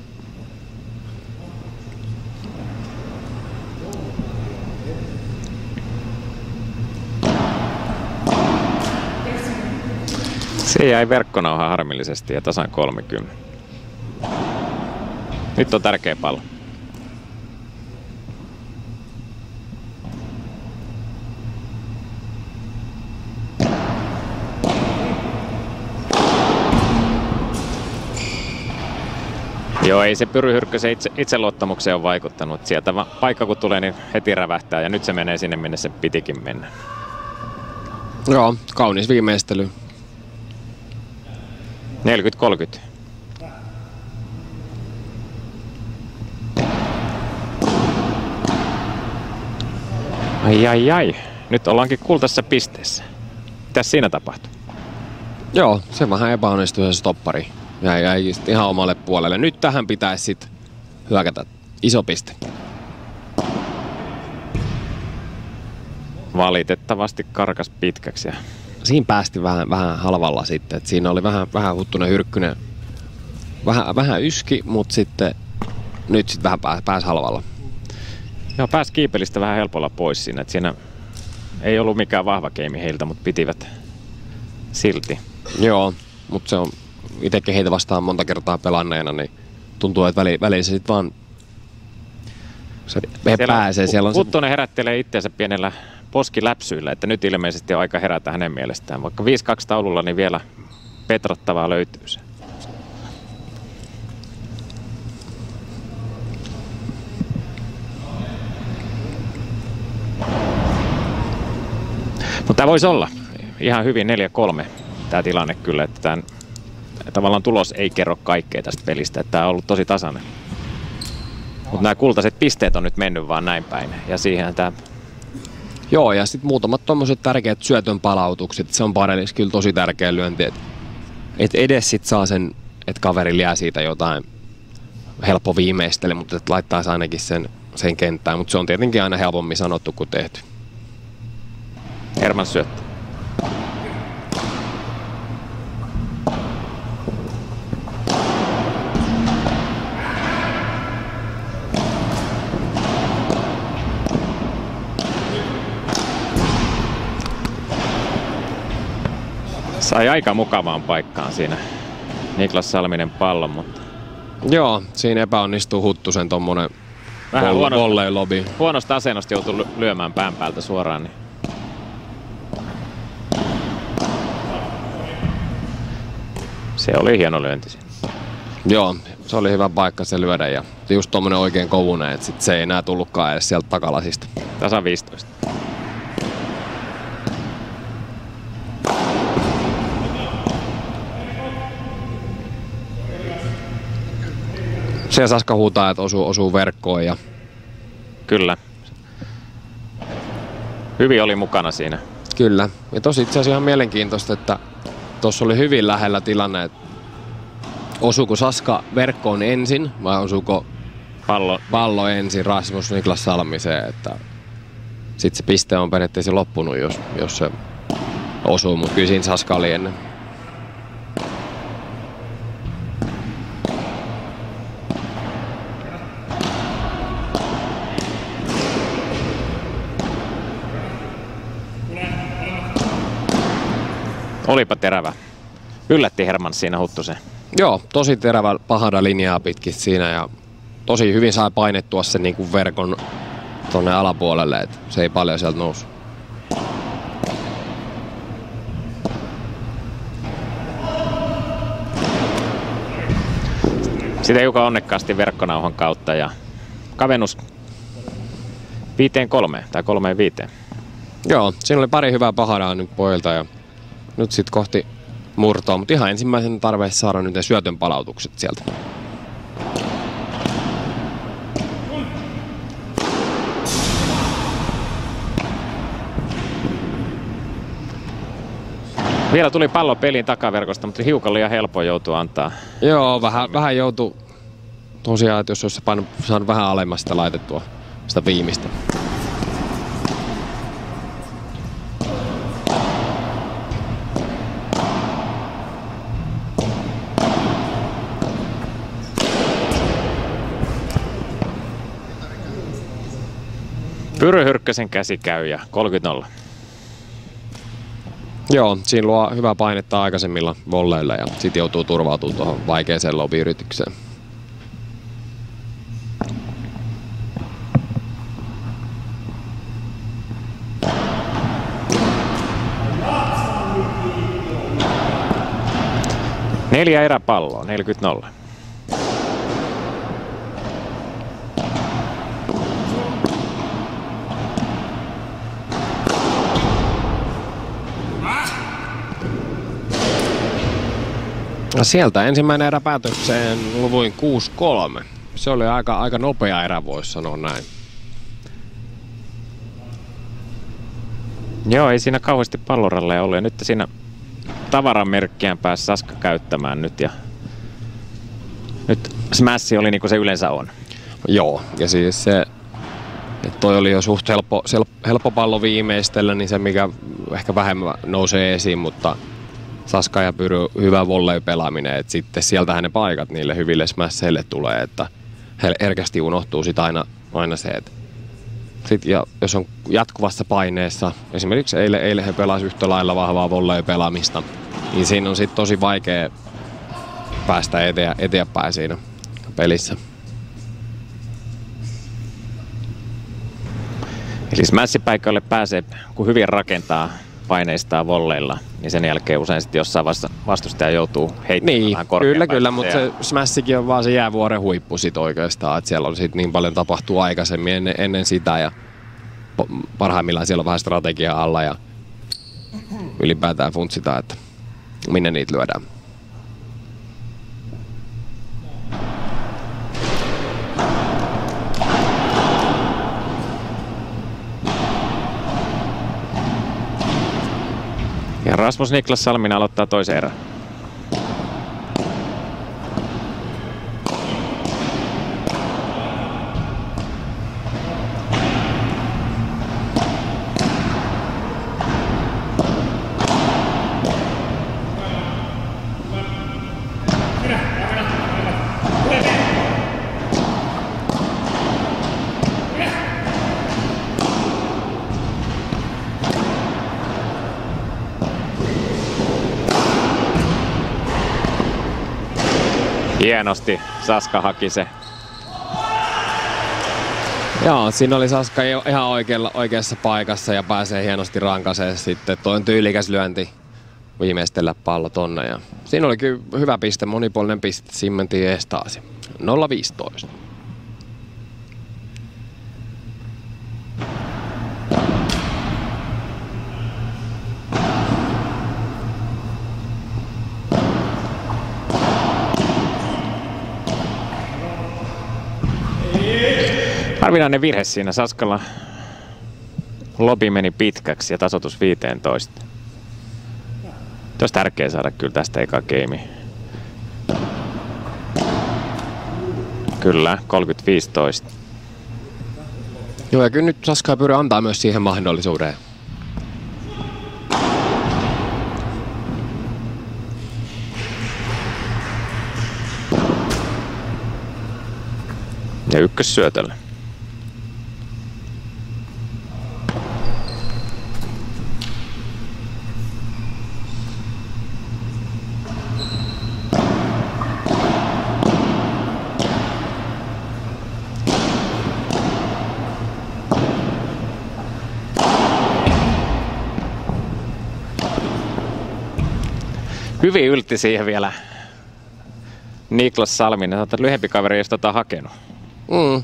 Se jäi verkkonauhaan harmillisesti ja tasan 30. Nyt on tärkeä pallo. Joo, ei se Pyry Hyrkkösen itseluottamukseen ole vaikuttanut. Sieltä paikka kun tulee, niin heti rävähtää ja nyt se menee sinne, minne se pitikin mennä. Joo, kaunis viimeistely. 40-30. Ai. Nyt ollaankin kultaisessa pisteessä. Mitäs siinä tapahtuu? Joo, se vähän epäonnistui se stoppari. Jäi ihan omalle puolelle. Nyt tähän pitäisi sit hyökätä. Iso piste. Valitettavasti karkas pitkäksi. Siinä päästi vähän halvalla sitten. Et siinä oli vähän Huttunen Hyrkkönen. Vähän yski, mutta sitten nyt sitten vähän pääsi halvalla. Joo, pääsi kiipelistä vähän helpolla pois siinä. Et siinä ei ollut mikään vahva keimi heiltä, mutta pitivät silti. Joo, mutta se on itsekin heitä vastaan monta kertaa pelanneena, niin tuntuu, että väliin se sitten vaan se pääsee. Siellä on Huttunen herättelee itseänsä pienellä poskiläpsyillä, että nyt ilmeisesti on aika herätä hänen mielestään. Vaikka 5-2 taululla, niin vielä petrattavaa löytyy se. Mutta tämä voisi olla ihan hyvin 4-3 tämä tilanne kyllä, että tämän tavallaan tulos ei kerro kaikkea tästä pelistä, että tämä on ollut tosi tasainen. Mutta nämä kultaiset pisteet on nyt mennyt vaan näin päin, ja siihen tämä... Joo, ja sitten muutamat tommoset tärkeät syötön palautukset, se on Barelissa kyllä tosi tärkeä lyönti, että edes sit saa sen, että kaveri jää siitä jotain helppo viimeistele, mutta että laittaisi ainakin sen kenttään, mutta se on tietenkin aina helpommin sanottu kuin tehty. Hermans syöttö. Sai aika mukavaan paikkaan siinä Niklas Salminen pallon, mutta... Joo, siinä epäonnistuu Huttusen tommonen volley lobi. Huonosta asennosta joutuu lyömään pään päältä suoraan. Niin. Se oli hieno lyönti siinä. Joo, se oli hyvä paikka se lyödä ja just tommonen oikein kovunen, että sit se ei enää tullutkaan edes sieltä takalasista. Tasan 15. Siellä Saska huutaa, että osuu verkkoon ja... Kyllä. Hyvin oli mukana siinä. Kyllä. Ja tosi itse asiassa ihan mielenkiintoista, että tuossa oli hyvin lähellä tilanne, että osuuko Saska verkkoon ensin vai osuuko pallo ensin Rasmus Niklas Salmiseen, että sitten se piste on periaatteessa loppunut, jos se osuu, mutta kyllä siinä Saska oli ennen. Olipa terävä. Yllätti Hermans siinä Huttusen. Joo, tosi terävä pahada linjaa pitkin siinä ja tosi hyvin sai painettua sen niin kuin verkon tonne alapuolelle, että se ei paljon sieltä nousu. Sitä hiukan onnekkaasti verkkonauhan kautta ja kavennus 5-3 tai 3-5. Joo, siinä oli pari hyvää pahadaa nyt pojilta ja nyt sitten kohti murtoa, mutta ihan ensimmäisen tarpeessa saada nyt ne syötön palautukset sieltä. Vielä tuli pallo peliin takaverkosta, mutta hiukan liian helppo joutuu antaa. Joo, vähän joutui tosiaan, että jos olisi saanut vähän alemmasta laitettua sitä viimeistä. Pyry Hyrkkäsen käsi käy ja 30-0. Joo, siinä luo hyvää painetta aikaisemmilla volleilla ja sitten joutuu turvautumaan tuohon vaikeaseen lobiyritykseen. Neljä eräpalloa, 40-0. No sieltä ensimmäinen erä päätökseen luvuin 6-3. Se oli aika nopea erä, voisi sanoa näin. Joo, ei siinä kauheasti palloralleja ollut ja nyt siinä tavaramerkkiään pääsi Saska käyttämään nyt ja nyt smash oli niin kuin se yleensä on. Joo, ja siis se, että toi oli jo suht helppo pallo viimeistellä, niin se mikä ehkä vähemmän nousee esiin, mutta Saska ja Pyry hyvä volley-pelaaminen, että sitten sieltähän ne paikat niille hyville smasheille tulee, että herkästi unohtuu sit aina se, että ja jos on jatkuvassa paineessa, esimerkiksi eilen he pelasivat yhtä lailla vahvaa volley-pelaamista, niin siinä on sitten tosi vaikea päästä eteenpäin siinä pelissä. Eli smash-paikalle pääsee, kun hyvin rakentaa paineistaan volleilla, niin sen jälkeen usein sitten jossain vastustaja joutuu heittämään niin, vähän korkeampaa. Kyllä, mutta se smashikin on vaan se jäävuoren huippu sit oikeastaan, että siellä on sit niin paljon tapahtuu aikaisemmin ennen sitä ja parhaimmillaan siellä on vähän strategiaa alla ja ylipäätään funtsitaan, että minne niitä lyödään. Rasmus Niklas Salminen aloittaa toisen erän. Hienosti Saska haki se. Joo, siinä oli Saska ihan oikeassa paikassa ja pääsee hienosti rankaseen sitten. Toi on tyylikäs lyönti viimeistellä pallo tonne. Ja siinä oli kyllä hyvä piste, monipuolinen piste. Siinä mentiin ees taas. 0-15. Harvinainen virhe siinä. Saskalla lobi meni pitkäksi ja tasoitus 15. Olisi tärkeää saada kyllä tästä eka geimi. Kyllä, 30-15. Joo, ja kyllä nyt Saska pyri antaa myös siihen mahdollisuuden. Ja ykkössyötölle. Hyvin yltti siihen vielä Niklas Salminen. Sanotaan, että lyhempi kaveri ei ole hakenut. Mm.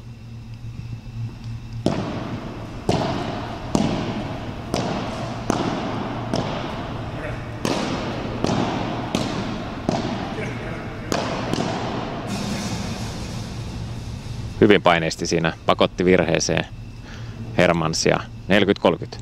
Hyvin paineisti siinä, pakotti virheeseen Hermansia. 40-30.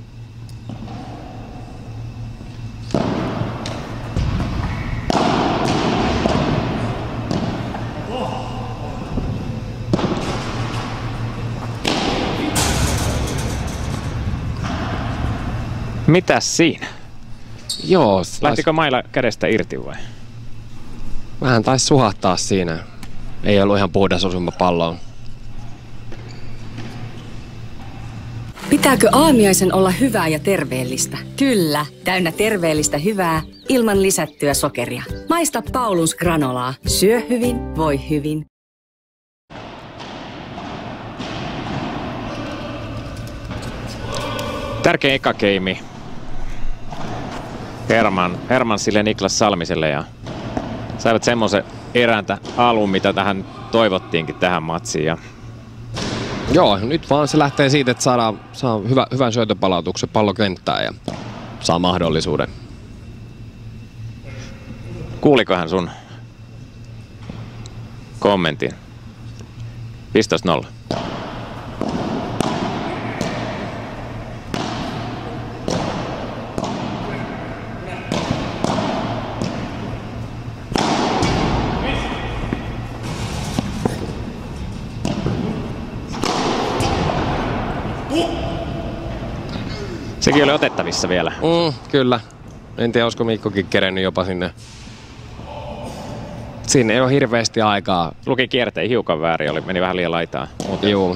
Mitäs siinä? Joo. Lähtikö maila kädestä irti vai? Vähän taisi suhahtaa siinä. Ei ollut ihan puhdas osuma palloon. Pitääkö aamiaisen olla hyvää ja terveellistä? Kyllä, täynnä terveellistä hyvää, ilman lisättyä sokeria. Maista Paulus granolaa. Syö hyvin, voi hyvin. Tärkeä eka geimi Hermansille ja Niklas Salmiselle ja saivat semmoisen eräntä alun, mitä tähän toivottiinkin tähän matsiin. Ja joo, nyt vaan se lähtee siitä, että saa hyvän syötöpalautuksen pallokenttään ja saa mahdollisuuden. Kuuliko hän sun kommentin? 15-0. Sekin oli otettavissa vielä. Kyllä. En tiedä, olisiko Mikkokin kerennyt jopa sinne. Sinne ei ole hirveästi aikaa. Luki kierteen hiukan väärin, meni vähän liian laitaan. Joo.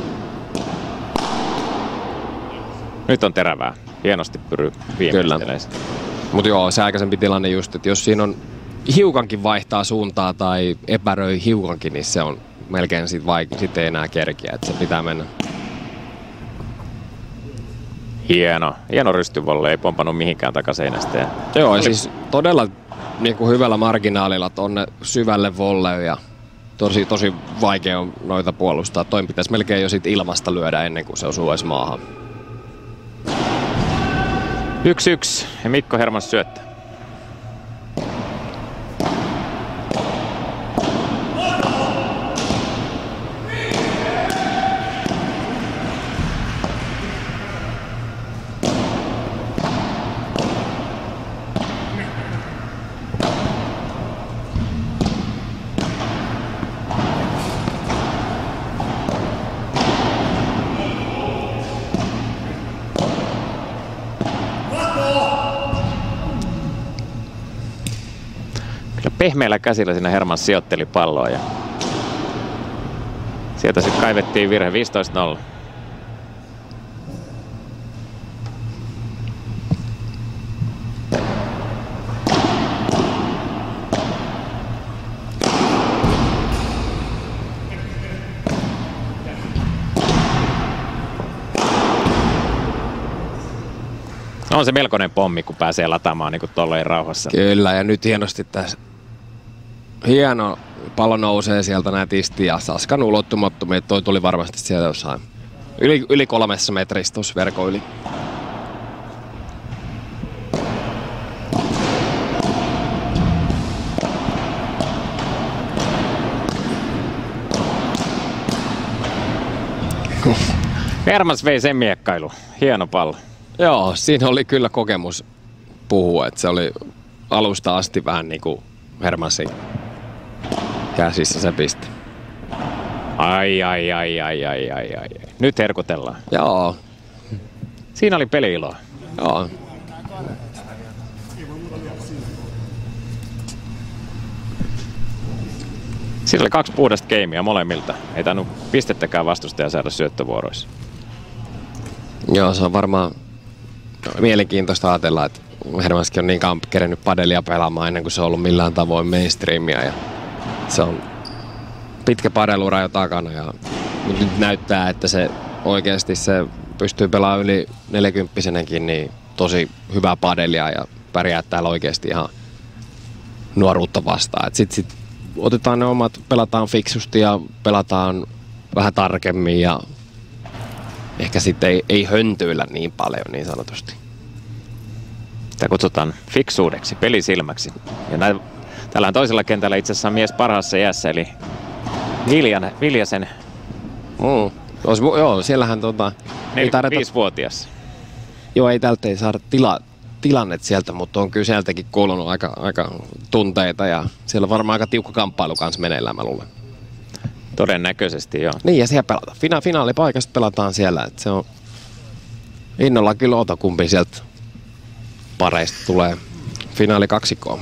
Nyt on terävää. Hienosti pyry viimeistelee. Mutta joo, se aikaisempi tilanne just, että jos siinä on hiukankin vaihtaa suuntaa tai epäröi hiukankin, niin se on melkein sit ei enää kerkiä, että se pitää mennä. Hieno rystyvolle, ei pompannut mihinkään takaseinästä. Joo, siis todella niinku hyvällä marginaalilla tonne syvälle volley ja tosi vaikea on noita puolustaa. Toin pitäisi melkein jo sit ilmasta lyödä ennen kuin se osuu edes maahan. 1-1 ja Mikko Hermans syöttää. pehmeillä käsillä siinä Hermans sijoitteli palloa ja sieltä sitten kaivettiin virhe 15-0. On se melkoinen pommi, kun pääsee lataamaan niin tolleen rauhassa. Kyllä, ja nyt hienosti tässä. Hieno pallo nousee sieltä nätisti ja Saskan ulottumattomia. Toi tuli varmasti sieltä jossain yli 3 metrissä tuossa verkon yli. Hermans vei sen miekkailu. Hieno pallo. Joo, siinä oli kyllä kokemus puhua, että se oli alusta asti vähän niin kuin Hermansin käsissä se pisti. Ai. Nyt herkutellaan. Joo. Siinä oli peli-iloa. Joo. Siinä oli 2 puhdasta keimiä molemmilta. Ei tainnut pistettäkään vastustaja saada syöttövuoroissa. Joo, se on varmaan mielenkiintoista ajatella, että Hermanskin on niin kauan kerennyt padelia pelaamaan ennen kuin se on ollut millään tavoin mainstreamia. Ja se on pitkä padelura jo takana ja nyt näyttää, että se oikeasti se pystyy pelaamaan yli 40-vuotiaanakin niin tosi hyvää padelia ja pärjää täällä oikeasti ihan nuoruutta vastaan. Sitten otetaan ne omat, pelataan fiksusti ja pelataan vähän tarkemmin ja ehkä sitten ei höntyillä niin paljon niin sanotusti. Sitä kutsutaan fiksuudeksi, pelisilmäksi. Ja tällä toisella kentällä itse asiassa mies parhaassa iässä, eli Viljasen. Joo, siellähän 5-vuotias. Joo, ei tältä ei saada tilannet sieltä, mutta on kyllä sieltäkin kuulunut aika tunteita ja siellä on varmaan aika tiukka kamppailu kanssa meneillään, mä luulen. Todennäköisesti, joo. Niin, ja siellä pelataan. Finaalipaikasta pelataan siellä, että se on innolla kyllä kumpi sieltä pareista tulee finaalikaksikkoon.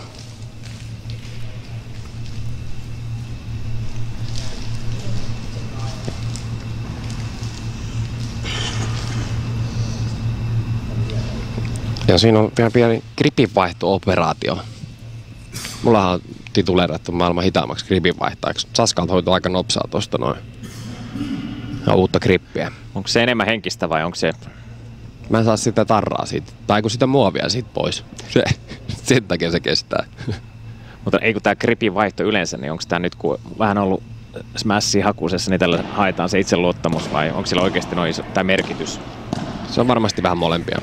Ja siinä on vielä pieni gripinvaihto-operaatio. Mullahan on tituleerattu maailman hitaammaksi gripinvaihtajaksi. Saskalta hoitaa aika nopsaa tosta noin. Ja uutta grippiä. Onko se enemmän henkistä vai onko se... Mä en saa sitä tarraa siitä, tai kun sitä muovia siitä pois. Sen takia se kestää. Mutta ei kun tää gripinvaihto yleensä, niin onko tää nyt kun vähän ollut Smash-hakuisessa, niin tällä haetaan se itseluottamus vai onko sillä oikeasti noin iso, tai merkitys? Se on varmasti vähän molempia.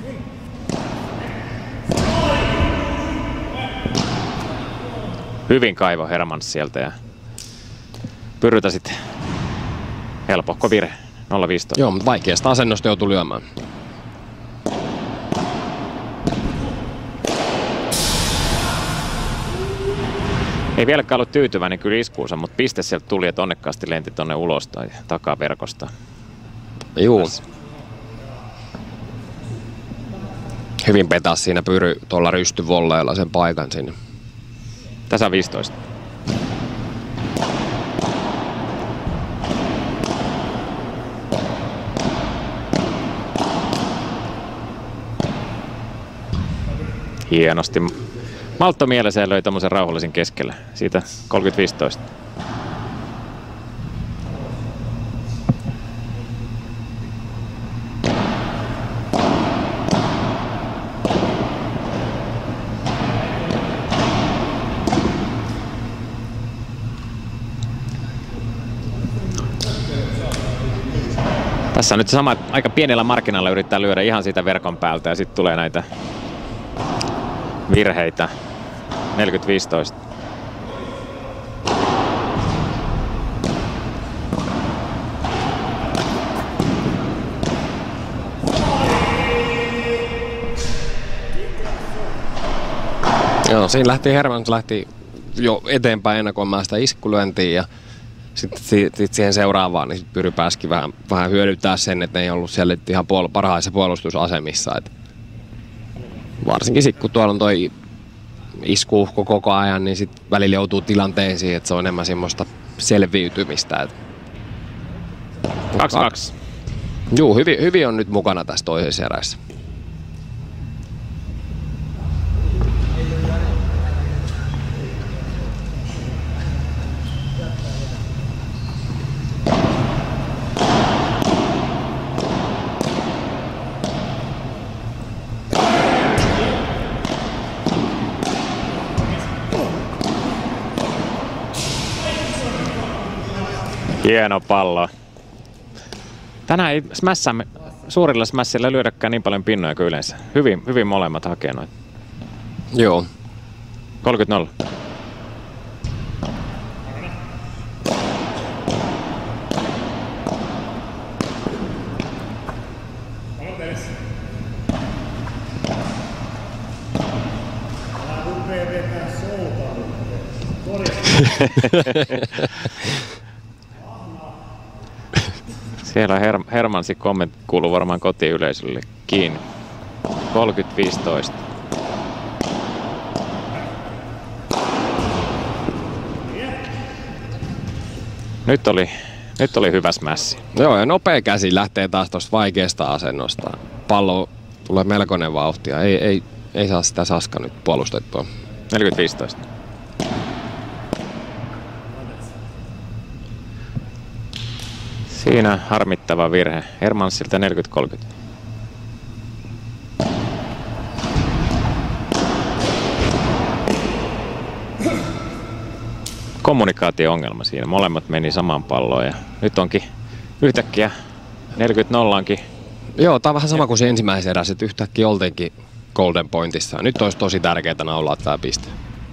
Hyvin kaivo Hermans sieltä ja Pyrryltä sitten helpohko virhe, 0-15. Joo, mutta vaikeasta asennosta joutui lyömään. Ei vieläkään ollut tyytyväinen kyllä iskuunsa, mutta piste sieltä tuli, että onnekkaasti lenti tonne ulos tai takaa verkosta. Juu. Hyvin petas siinä Pyry tuolla rystyvolleilla sen paikan sinne. Tässä on 15. Hienosti. Maltto mieleseen löi tommosen rauhallisen keskellä. Siitä 30-15. Tässä on nyt sama, aika pienellä markkinalla yrittää lyödä ihan siitä verkon päältä ja sitten tulee näitä virheitä. 40-15. Joo, siinä Hermans lähti jo eteenpäin ennakoimaan sitä iskulyöntiä ja sitten siihen seuraavaan niin Pyry pääsikin vähän hyödyntää sen, että ne ei ollut siellä ihan parhaissa puolustusasemissa. Et varsinkin sitten kun tuolla on toi iskuuhko koko ajan, niin sit välillä joutuu tilanteisiin, että se on enemmän semmoista selviytymistä. 2-2. Juu, hyvin on nyt mukana tässä toisessa erässä. Hieno pallo. Tänään ei suurilla smashilla lyödäkään niin paljon pinnoja kuin yleensä. Hyvin molemmat hakee noita. Joo. 30-0. Siellä Hermansin kommentti kuuluu varmaan kotiyleisölle kiinni. 30-15. Nyt oli hyvä smässi. Joo, ja nopea käsi lähtee taas tuosta vaikeasta asennosta. Pallo tulee melkoinen vauhtia. Ei saa sitä Saska nyt puolustettua. 40-15. Siinä harmittava virhe. Hermansilta 40-30. Kommunikaatio-ongelma siinä. Molemmat meni samaan palloon ja nyt onkin yhtäkkiä 40-0. Joo, tää on vähän sama kuin se ensimmäisen eräs, että yhtäkkiä oltiinkin golden pointissa. Nyt olisi tosi tärkeää naulaa tää piste.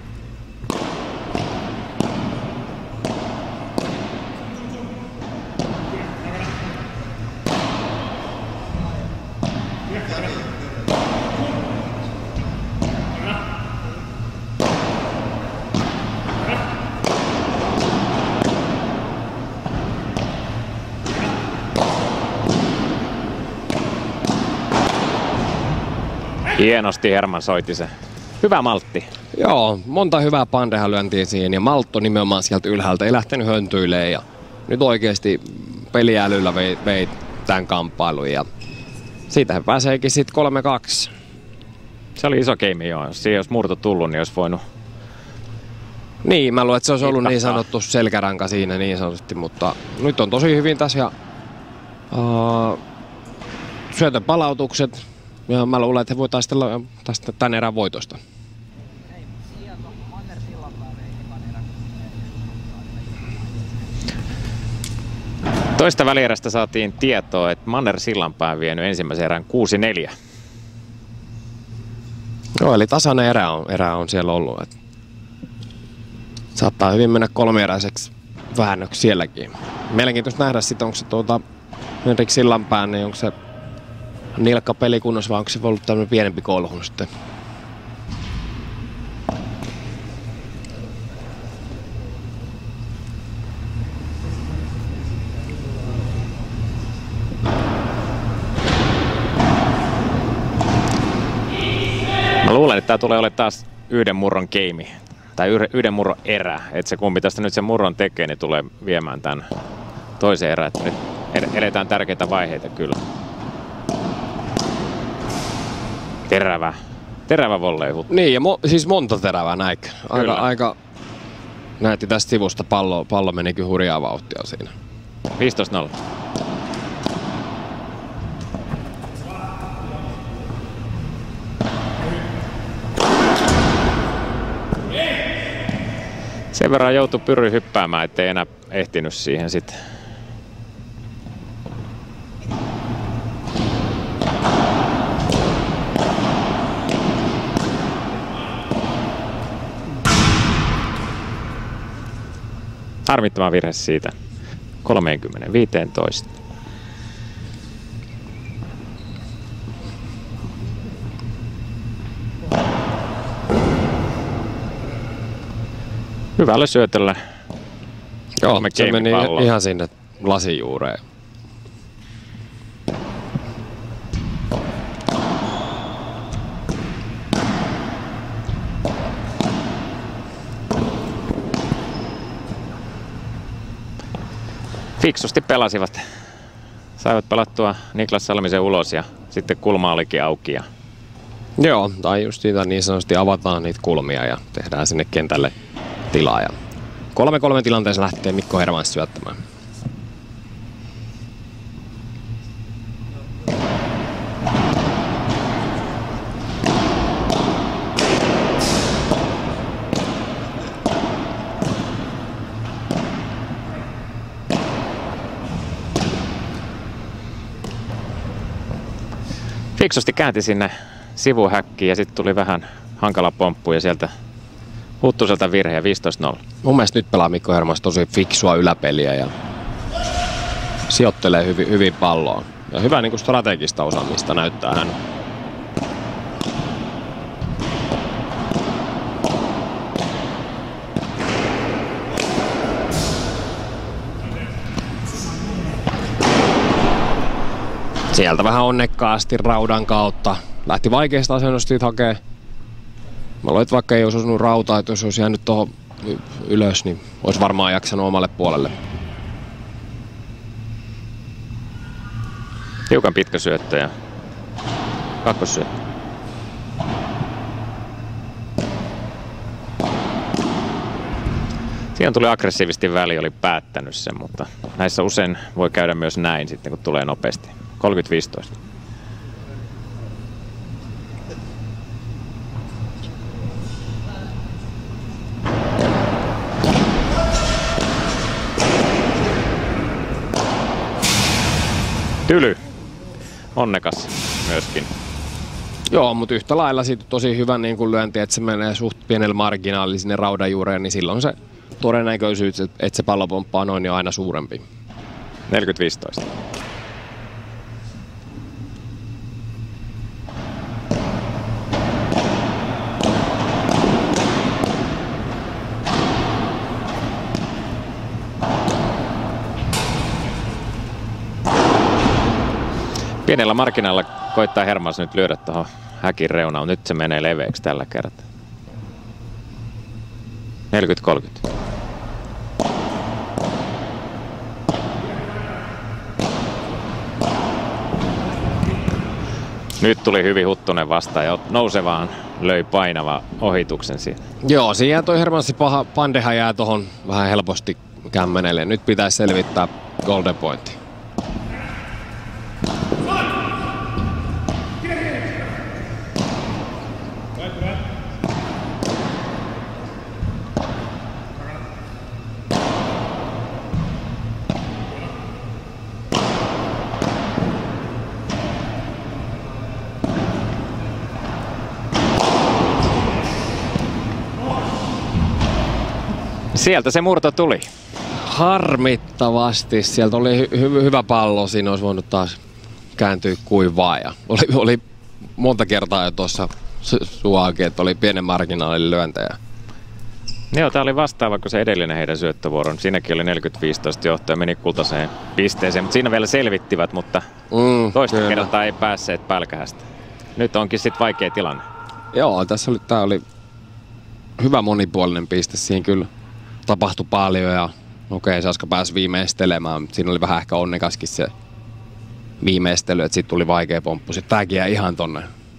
Hienosti Herman soitti se. Hyvä maltti. Joo, monta hyvää pandeha lyöntiin siihen ja maltto nimenomaan sieltä ylhäältä ei lähtenyt höntyilemään ja nyt oikeasti peliälyllä vei tämän kamppailun ja siitä pääseekin sitten 3-2. Se oli iso keimi joo. Jos siihen olisi murto tullut, niin olisi voinut... Niin, mä luulen, että se olisi ollut niin sanottu selkäranka siinä niin sanotusti, mutta nyt on tosi hyvin tässä ja syötön palautukset. Ja mä luulen, että he voi taistella tästä tän erän voitosta. Toista välierästä saatiin tietoa, että Manner Sillanpää vienyt ensimmäisen erän 6-4. Joo, eli tasainen erä on siellä ollut. Et saattaa hyvin mennä kolmieräiseksi väännöksi sielläkin. Mielenkiintoista nähdä sitten, onko se Henrik Sillanpää, niin onko se nilkka pelikunnossa vai onko se ollut tämmöinen pienempi kolhu sitten? Mä luulen, että tää tulee olemaan taas yhden murron keimi. Tai yhden murron erä. Että se kumpi tästä nyt sen murron tekee, niin tulee viemään tämän toisen erän. Että nyt eletään tärkeitä vaiheita kyllä. Terävä volley. Niin, ja siis monta terävää näikö. Aika näytti tästä sivusta pallo meni kyllä hurjaa vauhtia siinä. 15-0. Sen verran joutui Pyry hyppäämään, ettei enää ehtinyt siihen sitten. Harmittava virhe siitä. 30-15. Hyvällä syötöllä. Joo, se meni ihan sinne lasijuureen. Fiksusti pelasivat. Saivat pelattua Niklas Salmisen ulos ja sitten kulma olikin auki. Ja... Joo, tai just siitä niin sanotusti avataan niitä kulmia ja tehdään sinne kentälle tilaa. 3-3 tilanteessa lähtee Mikko Hermans syöttämään. Fiksusti käänti sinne sivuhäkkiin ja sitten tuli vähän hankala pomppu ja sieltä Huttuselta virhe 15-0. Mun mielestä nyt pelaa Mikko Hermans tosi fiksua yläpeliä ja sijoittelee hyvin palloon. Ja hyvä niin kuin strategista osaamista näyttää hän. Sieltä vähän onnekkaasti raudan kautta. Lähti vaikeasta asennosta siitä hakee. Mä luulen, että vaikka ei olisi osunut rautaa, että jos olisi jäänyt tuohon ylös, niin olisi varmaan jaksanut omalle puolelle. Hiukan pitkä syöttö ja kakkossyöttö. Siihen tuli aggressiivisesti väli, oli päättänyt sen, mutta näissä usein voi käydä myös näin sitten, kun tulee nopeasti. 30-15. Tyly. Onnekas myöskin. Joo, mutta yhtä lailla siitä tosi hyvä niin kun lyönti, että se menee suht pienellä marginaalilla sinne raudan juureen, niin silloin se todennäköisyys, että se pallo pomppaa noin, niin on aina suurempi. 40-15. Pienellä markkinalla koittaa Hermans nyt lyödä tuohon häkin reunaan. Nyt se menee leveäksi tällä kertaa. 40-30. Nyt tuli hyvin Huttunen vastaan ja nousevaan löi painava ohituksen siinä. Joo, siinä toi Hermansin paha pandehan jää tohon vähän helposti kämmenelle. Nyt pitäisi selvittää golden pointti. Sieltä se murto tuli. Harmittavasti. Sieltä oli hyvä pallo. Siinä olisi voinut taas kääntyä kuin vaan. Ja oli monta kertaa jo tuossa suakin, että oli pienen marginaalin lyöntejä. Joo, tää oli vastaava kuin se edellinen heidän syöttövuoron. Siinäkin oli 40-15 johto ja meni kultaiseen pisteeseen, mutta siinä vielä selvittivät, mutta toista kertaa ei päässeet pälkähästä. Nyt onkin sitten vaikea tilanne. Joo, tää oli hyvä monipuolinen piste. Siinä kyllä tapahtui paljon ja okei, Saska pääsi viimeistelemään, mutta siinä oli vähän ehkä onnekaskin se viimeistely, että siitä tuli vaikea pomppu. Sitten tääkin jäi ihan tonne.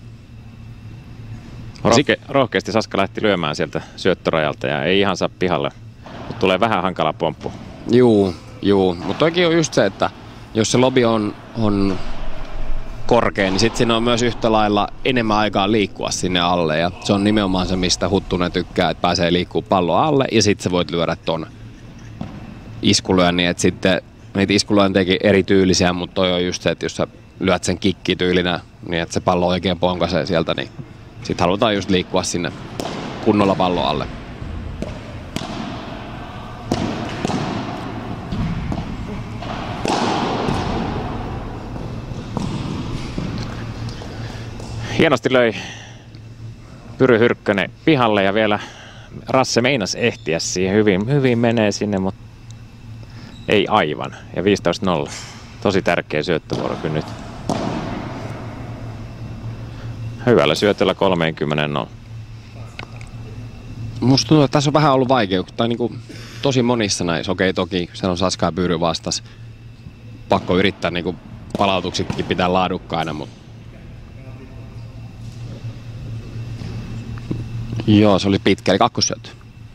Rohkeasti Saska lähti lyömään sieltä syöttörajalta ja ei ihan saa pihalle, mutta tulee vähän hankala pomppu. Juu, mutta toikin on just se, että jos se lobi on korkea, niin sitten siinä on myös yhtä lailla enemmän aikaa liikkua sinne alle. Ja se on nimenomaan se, mistä Huttunen tykkää, että pääsee liikkuu pallo alle ja sitten sä voit lyödä ton iskulyönnin. Että sitten niitä iskulyöntejäkin erityylisiä, mutta toi on just se, että jos sä lyöt sen kikkityylinä, niin että se pallo oikein ponkasee sieltä, niin sitten halutaan just liikkua sinne kunnolla pallo alle. Hienosti löi Pyry Hyrkkönen pihalle ja vielä Rasse meinas ehtiä siihen. Hyvin menee sinne, mutta ei aivan. Ja 15-0. Tosi tärkeä syöttövuoro kyllä nyt. Hyvällä syötöllä 30-0. Musta tuntuu, että tässä on vähän ollut vaikeuksia, tai niinku tosi monissa näissä. Okei, toki se on Saska ja Pyry vastas. Pakko yrittää niinku palautuksikin pitää laadukkaina, mutta... Joo, se oli pitkä, eli kakkossyöttö.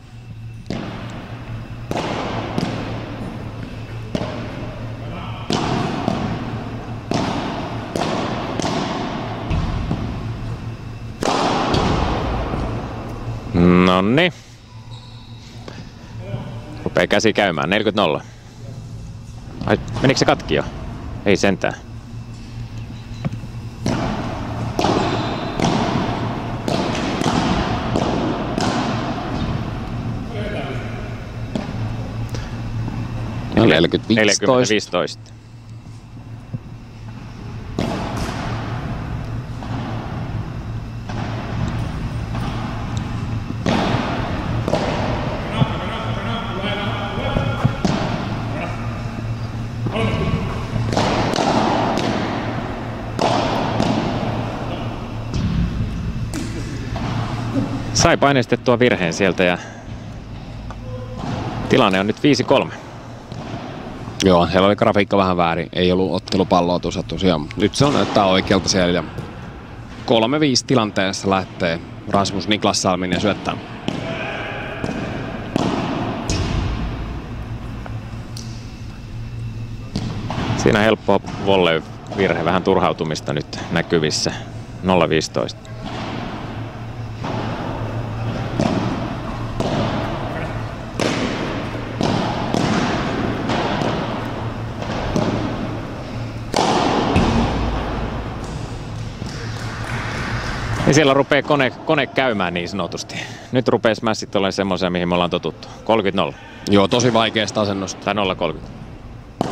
Nonni. Rupee käsi käymään. 40-0. Ai, menikö se katki jo? Ei sentään. Ja 40-15. Sai paineistettua virheen sieltä ja tilanne on nyt 5-3. Joo, siellä oli grafiikka vähän väärin. Ei ollut ottelupalloa tuossa tosiaan. Nyt se on näyttää oikealta siellä. Ja 3-5 tilanteessa lähtee Rasmus Niklas Salminen syöttää. Siinä helppo volley virhe, vähän turhautumista nyt näkyvissä. 0-15. Ja siellä rupeaa kone käymään niin sanotusti. Nyt rupeaa smassit olemaan semmoisia, mihin me ollaan totuttu. 30-0. Joo, tosi vaikeasta asennosta. Tai 0-30.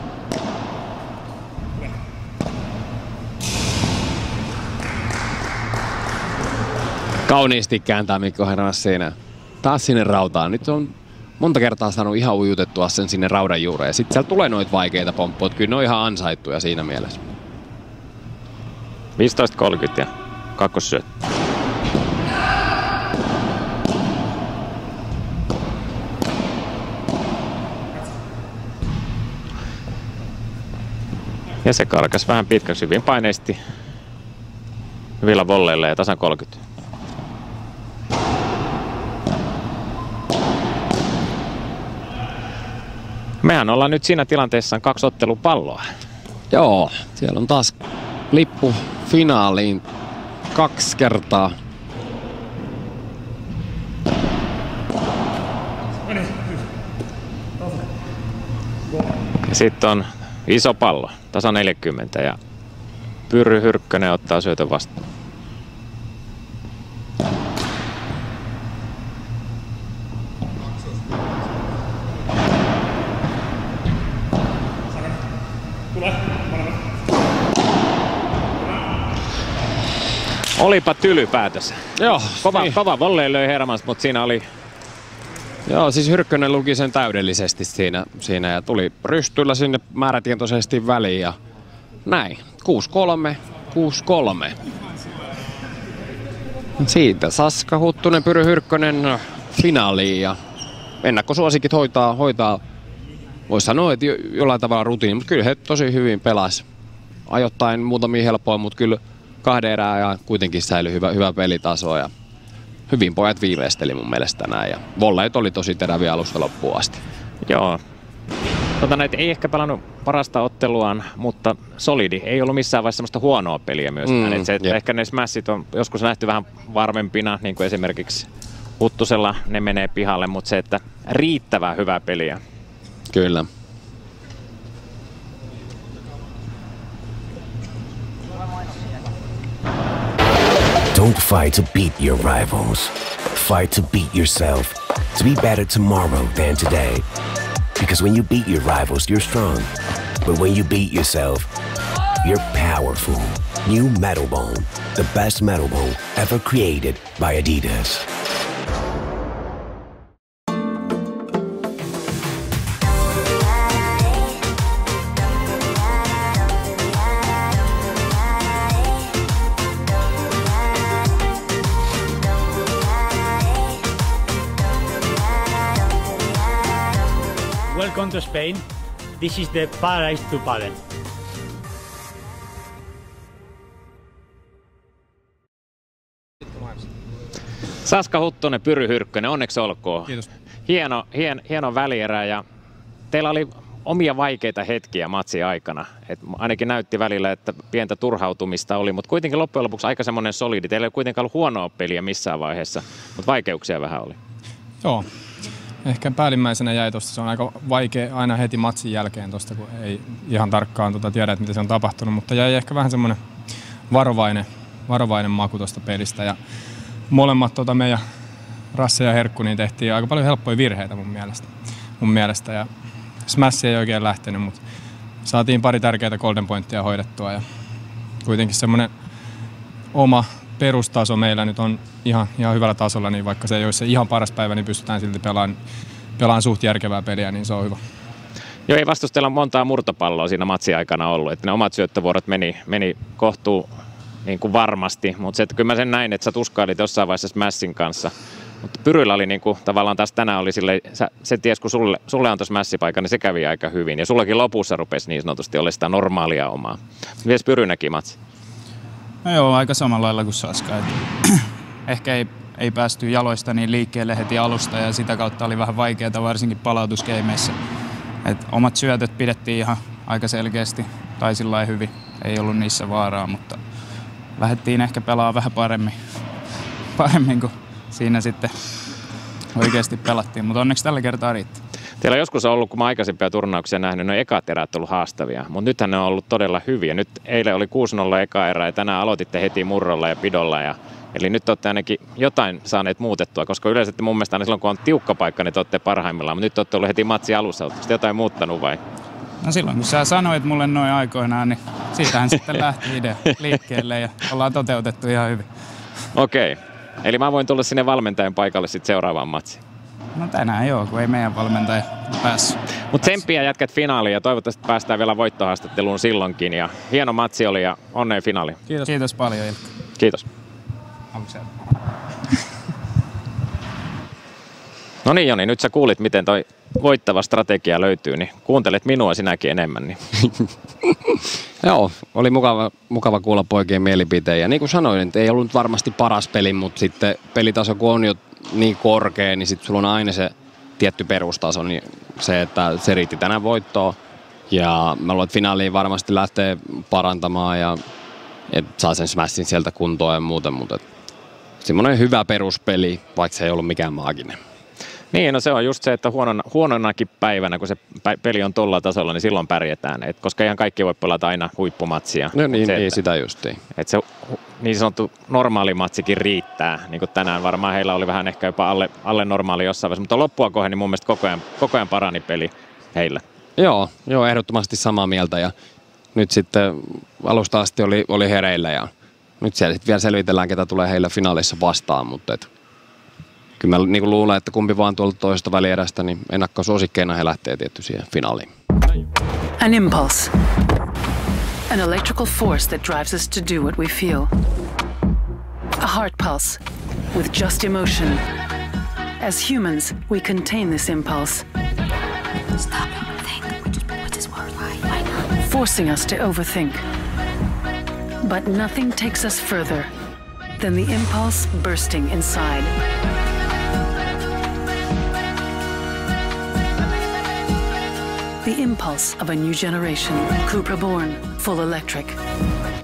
Kauniisti kääntää Mikko Hermas siinä. Taas sinne rautaan. Nyt on monta kertaa saanut ihan ujutettua sen sinne raudan juureen. Sitten siellä tulee noita vaikeita pomppuja. Kyllä ne on ihan ansaittuja siinä mielessä. 15-30 ja kakkossyöttö. Ja se karkas vähän pitkäksi, hyvin paineisesti. Hyvillä volleilla ja tasan 30. Mehän ollaan nyt siinä tilanteessa 2 ottelupalloa. Joo, siellä on taas lippu finaaliin 2 kertaa. Ja sitten on iso pallo, tasa 40 ja Pyry Hyrkkönen ottaa syötön vastaan. Olipa tyly päätös. Joo, kova volley löi Hermans, mutta siinä oli... Joo, siis Hyrkkönen luki sen täydellisesti siinä ja tuli rystyllä sinne määrätietoisesti väliin ja näin. 6-3, 6-3. Siitä Saska Huttunen, Pyry Hyrkkönen finaaliin ja ennakkosuosikit hoitaa voisi sanoa, että jollain tavalla rutiini, mutta kyllä he tosi hyvin pelas. Ajoittain muutamia helppoja, mutta kyllä 2 erää ja kuitenkin säilyi hyvä pelitaso ja hyvin pojat viimeisteli mun mielestä tänään ja volleit oli tosi teräviä alusta loppuun asti. Joo. Näitä ei ehkä pelannut parasta otteluaan, mutta solidi. Ei ollut missään vaiheessa semmoista huonoa peliä myöskään. Ehkä ne smassit on joskus nähty vähän varmempina, niin kuin esimerkiksi Huttusella ne menee pihalle, mutta se, että riittävän hyvää peliä. Kyllä. Don't fight to beat your rivals. Fight to beat yourself. To be better tomorrow than today. Because when you beat your rivals, you're strong. But when you beat yourself, you're powerful. New Metal Bone. The best metal bone ever created by Adidas. Welcome to Spain. This is the paradise to paddle. Saska Huttunen, Pyry Hyrkkönen, onneksi olkoon. Kiitos. Hieno välierä ja teillä oli omia vaikeita hetkiä matsin aikana. Et ainakin näytti välillä, että pientä turhautumista oli, mutta kuitenkin loppujen lopuksi aika semmoinen solidi. Teillä ei ole kuitenkaan ollut huonoa peliä missään vaiheessa, mutta vaikeuksia vähän oli. Joo. Ehkä päällimmäisenä jäi tuosta. Se on aika vaikea aina heti matsin jälkeen tuosta, kun ei ihan tarkkaan tiedä, että mitä se on tapahtunut. Mutta jäi ehkä vähän semmoinen varovainen maku tuosta pelistä. Ja molemmat meidän Rasse ja Herkku niin tehtiin aika paljon helppoja virheitä mun mielestä. Ja smash ei oikein lähtenyt, mutta saatiin pari tärkeää golden pointtia hoidettua. Ja kuitenkin semmoinen oma perustaso meillä nyt on ihan hyvällä tasolla, niin vaikka se ei ole se ihan paras päivä, niin pystytään silti pelaamaan suht järkevää peliä, niin se on hyvä. Joo, ei vastustajalla montaa murtopalloa siinä matsin aikana ollut, että ne omat syöttövuorot meni kohtuu niin kuin varmasti, mutta se, että kyllä mä sen näin, että sä tuskailit jossain vaiheessa Smashin kanssa. Mutta Pyryllä oli niin kuin, tavallaan taas tänään oli silleen, se ties kun sulle antoi Smash-paikan, niin se kävi aika hyvin. Ja sullakin lopussa rupesi niin sanotusti olla sitä normaalia omaa. Mites Pyry näki matsi? No joo, aika samalla lailla kuin Saska. Ehkä ei päästy jaloista niin liikkeelle heti alusta ja sitä kautta oli vähän vaikeaa varsinkin palautuskeimeissä. Omat syötöt pidettiin ihan aika selkeästi tai sillä hyvin. Ei ollut niissä vaaraa, mutta lähdettiin ehkä pelaamaan vähän paremmin kuin siinä sitten oikeasti pelattiin, mutta onneksi tällä kertaa riitti. Teillä on joskus ollut, kun mä aikaisempia turnauksia nähnyt, ne ekat erät ollut haastavia, mutta nythän ne on ollut todella hyviä. Nyt eilen oli 6-0 eka erä ja tänään aloititte heti murrolla ja pidolla. Eli nyt olette ainakin jotain saaneet muutettua, koska yleensä mun mielestä aina silloin, kun on tiukka paikka, niin te olette parhaimmillaan, mutta nyt olette ollut heti matsi alussa. Oletteko te jotain muuttanut vai? No silloin, kun sä sanoit mulle noin aikoinaan, niin siitähän sitten lähti idea liikkeelle ja ollaan toteutettu ihan hyvin. Okei. Eli mä voin tulla sinne valmentajan paikalle sitten seuraavaan matsiin. No tänään joo, kun ei meidän valmentaja päässyt. Mutta tsemppiä jätkät finaaliin ja toivottavasti päästään vielä voittohaastatteluun silloinkin. Ja hieno matsi oli ja onnea finaali. Kiitos. Kiitos paljon Ilkka. Kiitos. No niin Joni, nyt sä kuulit miten toi voittava strategia löytyy, niin kuuntelet minua sinäkin enemmän. Niin. Joo, oli mukava kuulla poikien mielipiteen. Ja niin kuin sanoin, ei ollut varmasti paras peli, mutta sitten pelitaso kun on jo niin korkea, niin sitten sulla on aina se tietty perustaso. Niin se, että se riitti tänään voittoon. Ja mä luulen, että finaaliin varmasti lähtee parantamaan ja saa sen smashin sieltä kuntoon ja muuten. Mutta semmoinen hyvä peruspeli, vaikka se ei ollut mikään maaginen. Niin, no se on just se, että huononakin päivänä, kun se peli on tuolla tasolla, niin silloin pärjätään. Koska ihan kaikki voi pelata aina huippumatsia. No niin, se, niin sitä justiin. Että se niin sanottu normaali matsikin riittää. Niin kuin tänään varmaan heillä oli vähän ehkä jopa alle normaali jossain vaiheessa. Mutta loppua kohden niin mun mielestä koko ajan parani peli heillä. Joo, ehdottomasti samaa mieltä. Ja nyt sitten alusta asti oli hereillä ja nyt siellä sitten vielä selvitellään, ketä tulee heillä finaalissa vastaan. Mutta kyllä mä niin luulen, että kumpi vaan tuolta toisesta välierästä, niin ennakkosuosikkeina he lähtee tietty siihen finaaliin. An impulse. An electrical force that drives us to do what we feel. A heart pulse with just emotion. As humans, we contain this impulse. Stop and think. What is word? Why not? Forcing us to overthink. But nothing takes us further than the impulse bursting inside. The impulse of a new generation. Cupra Born, full electric.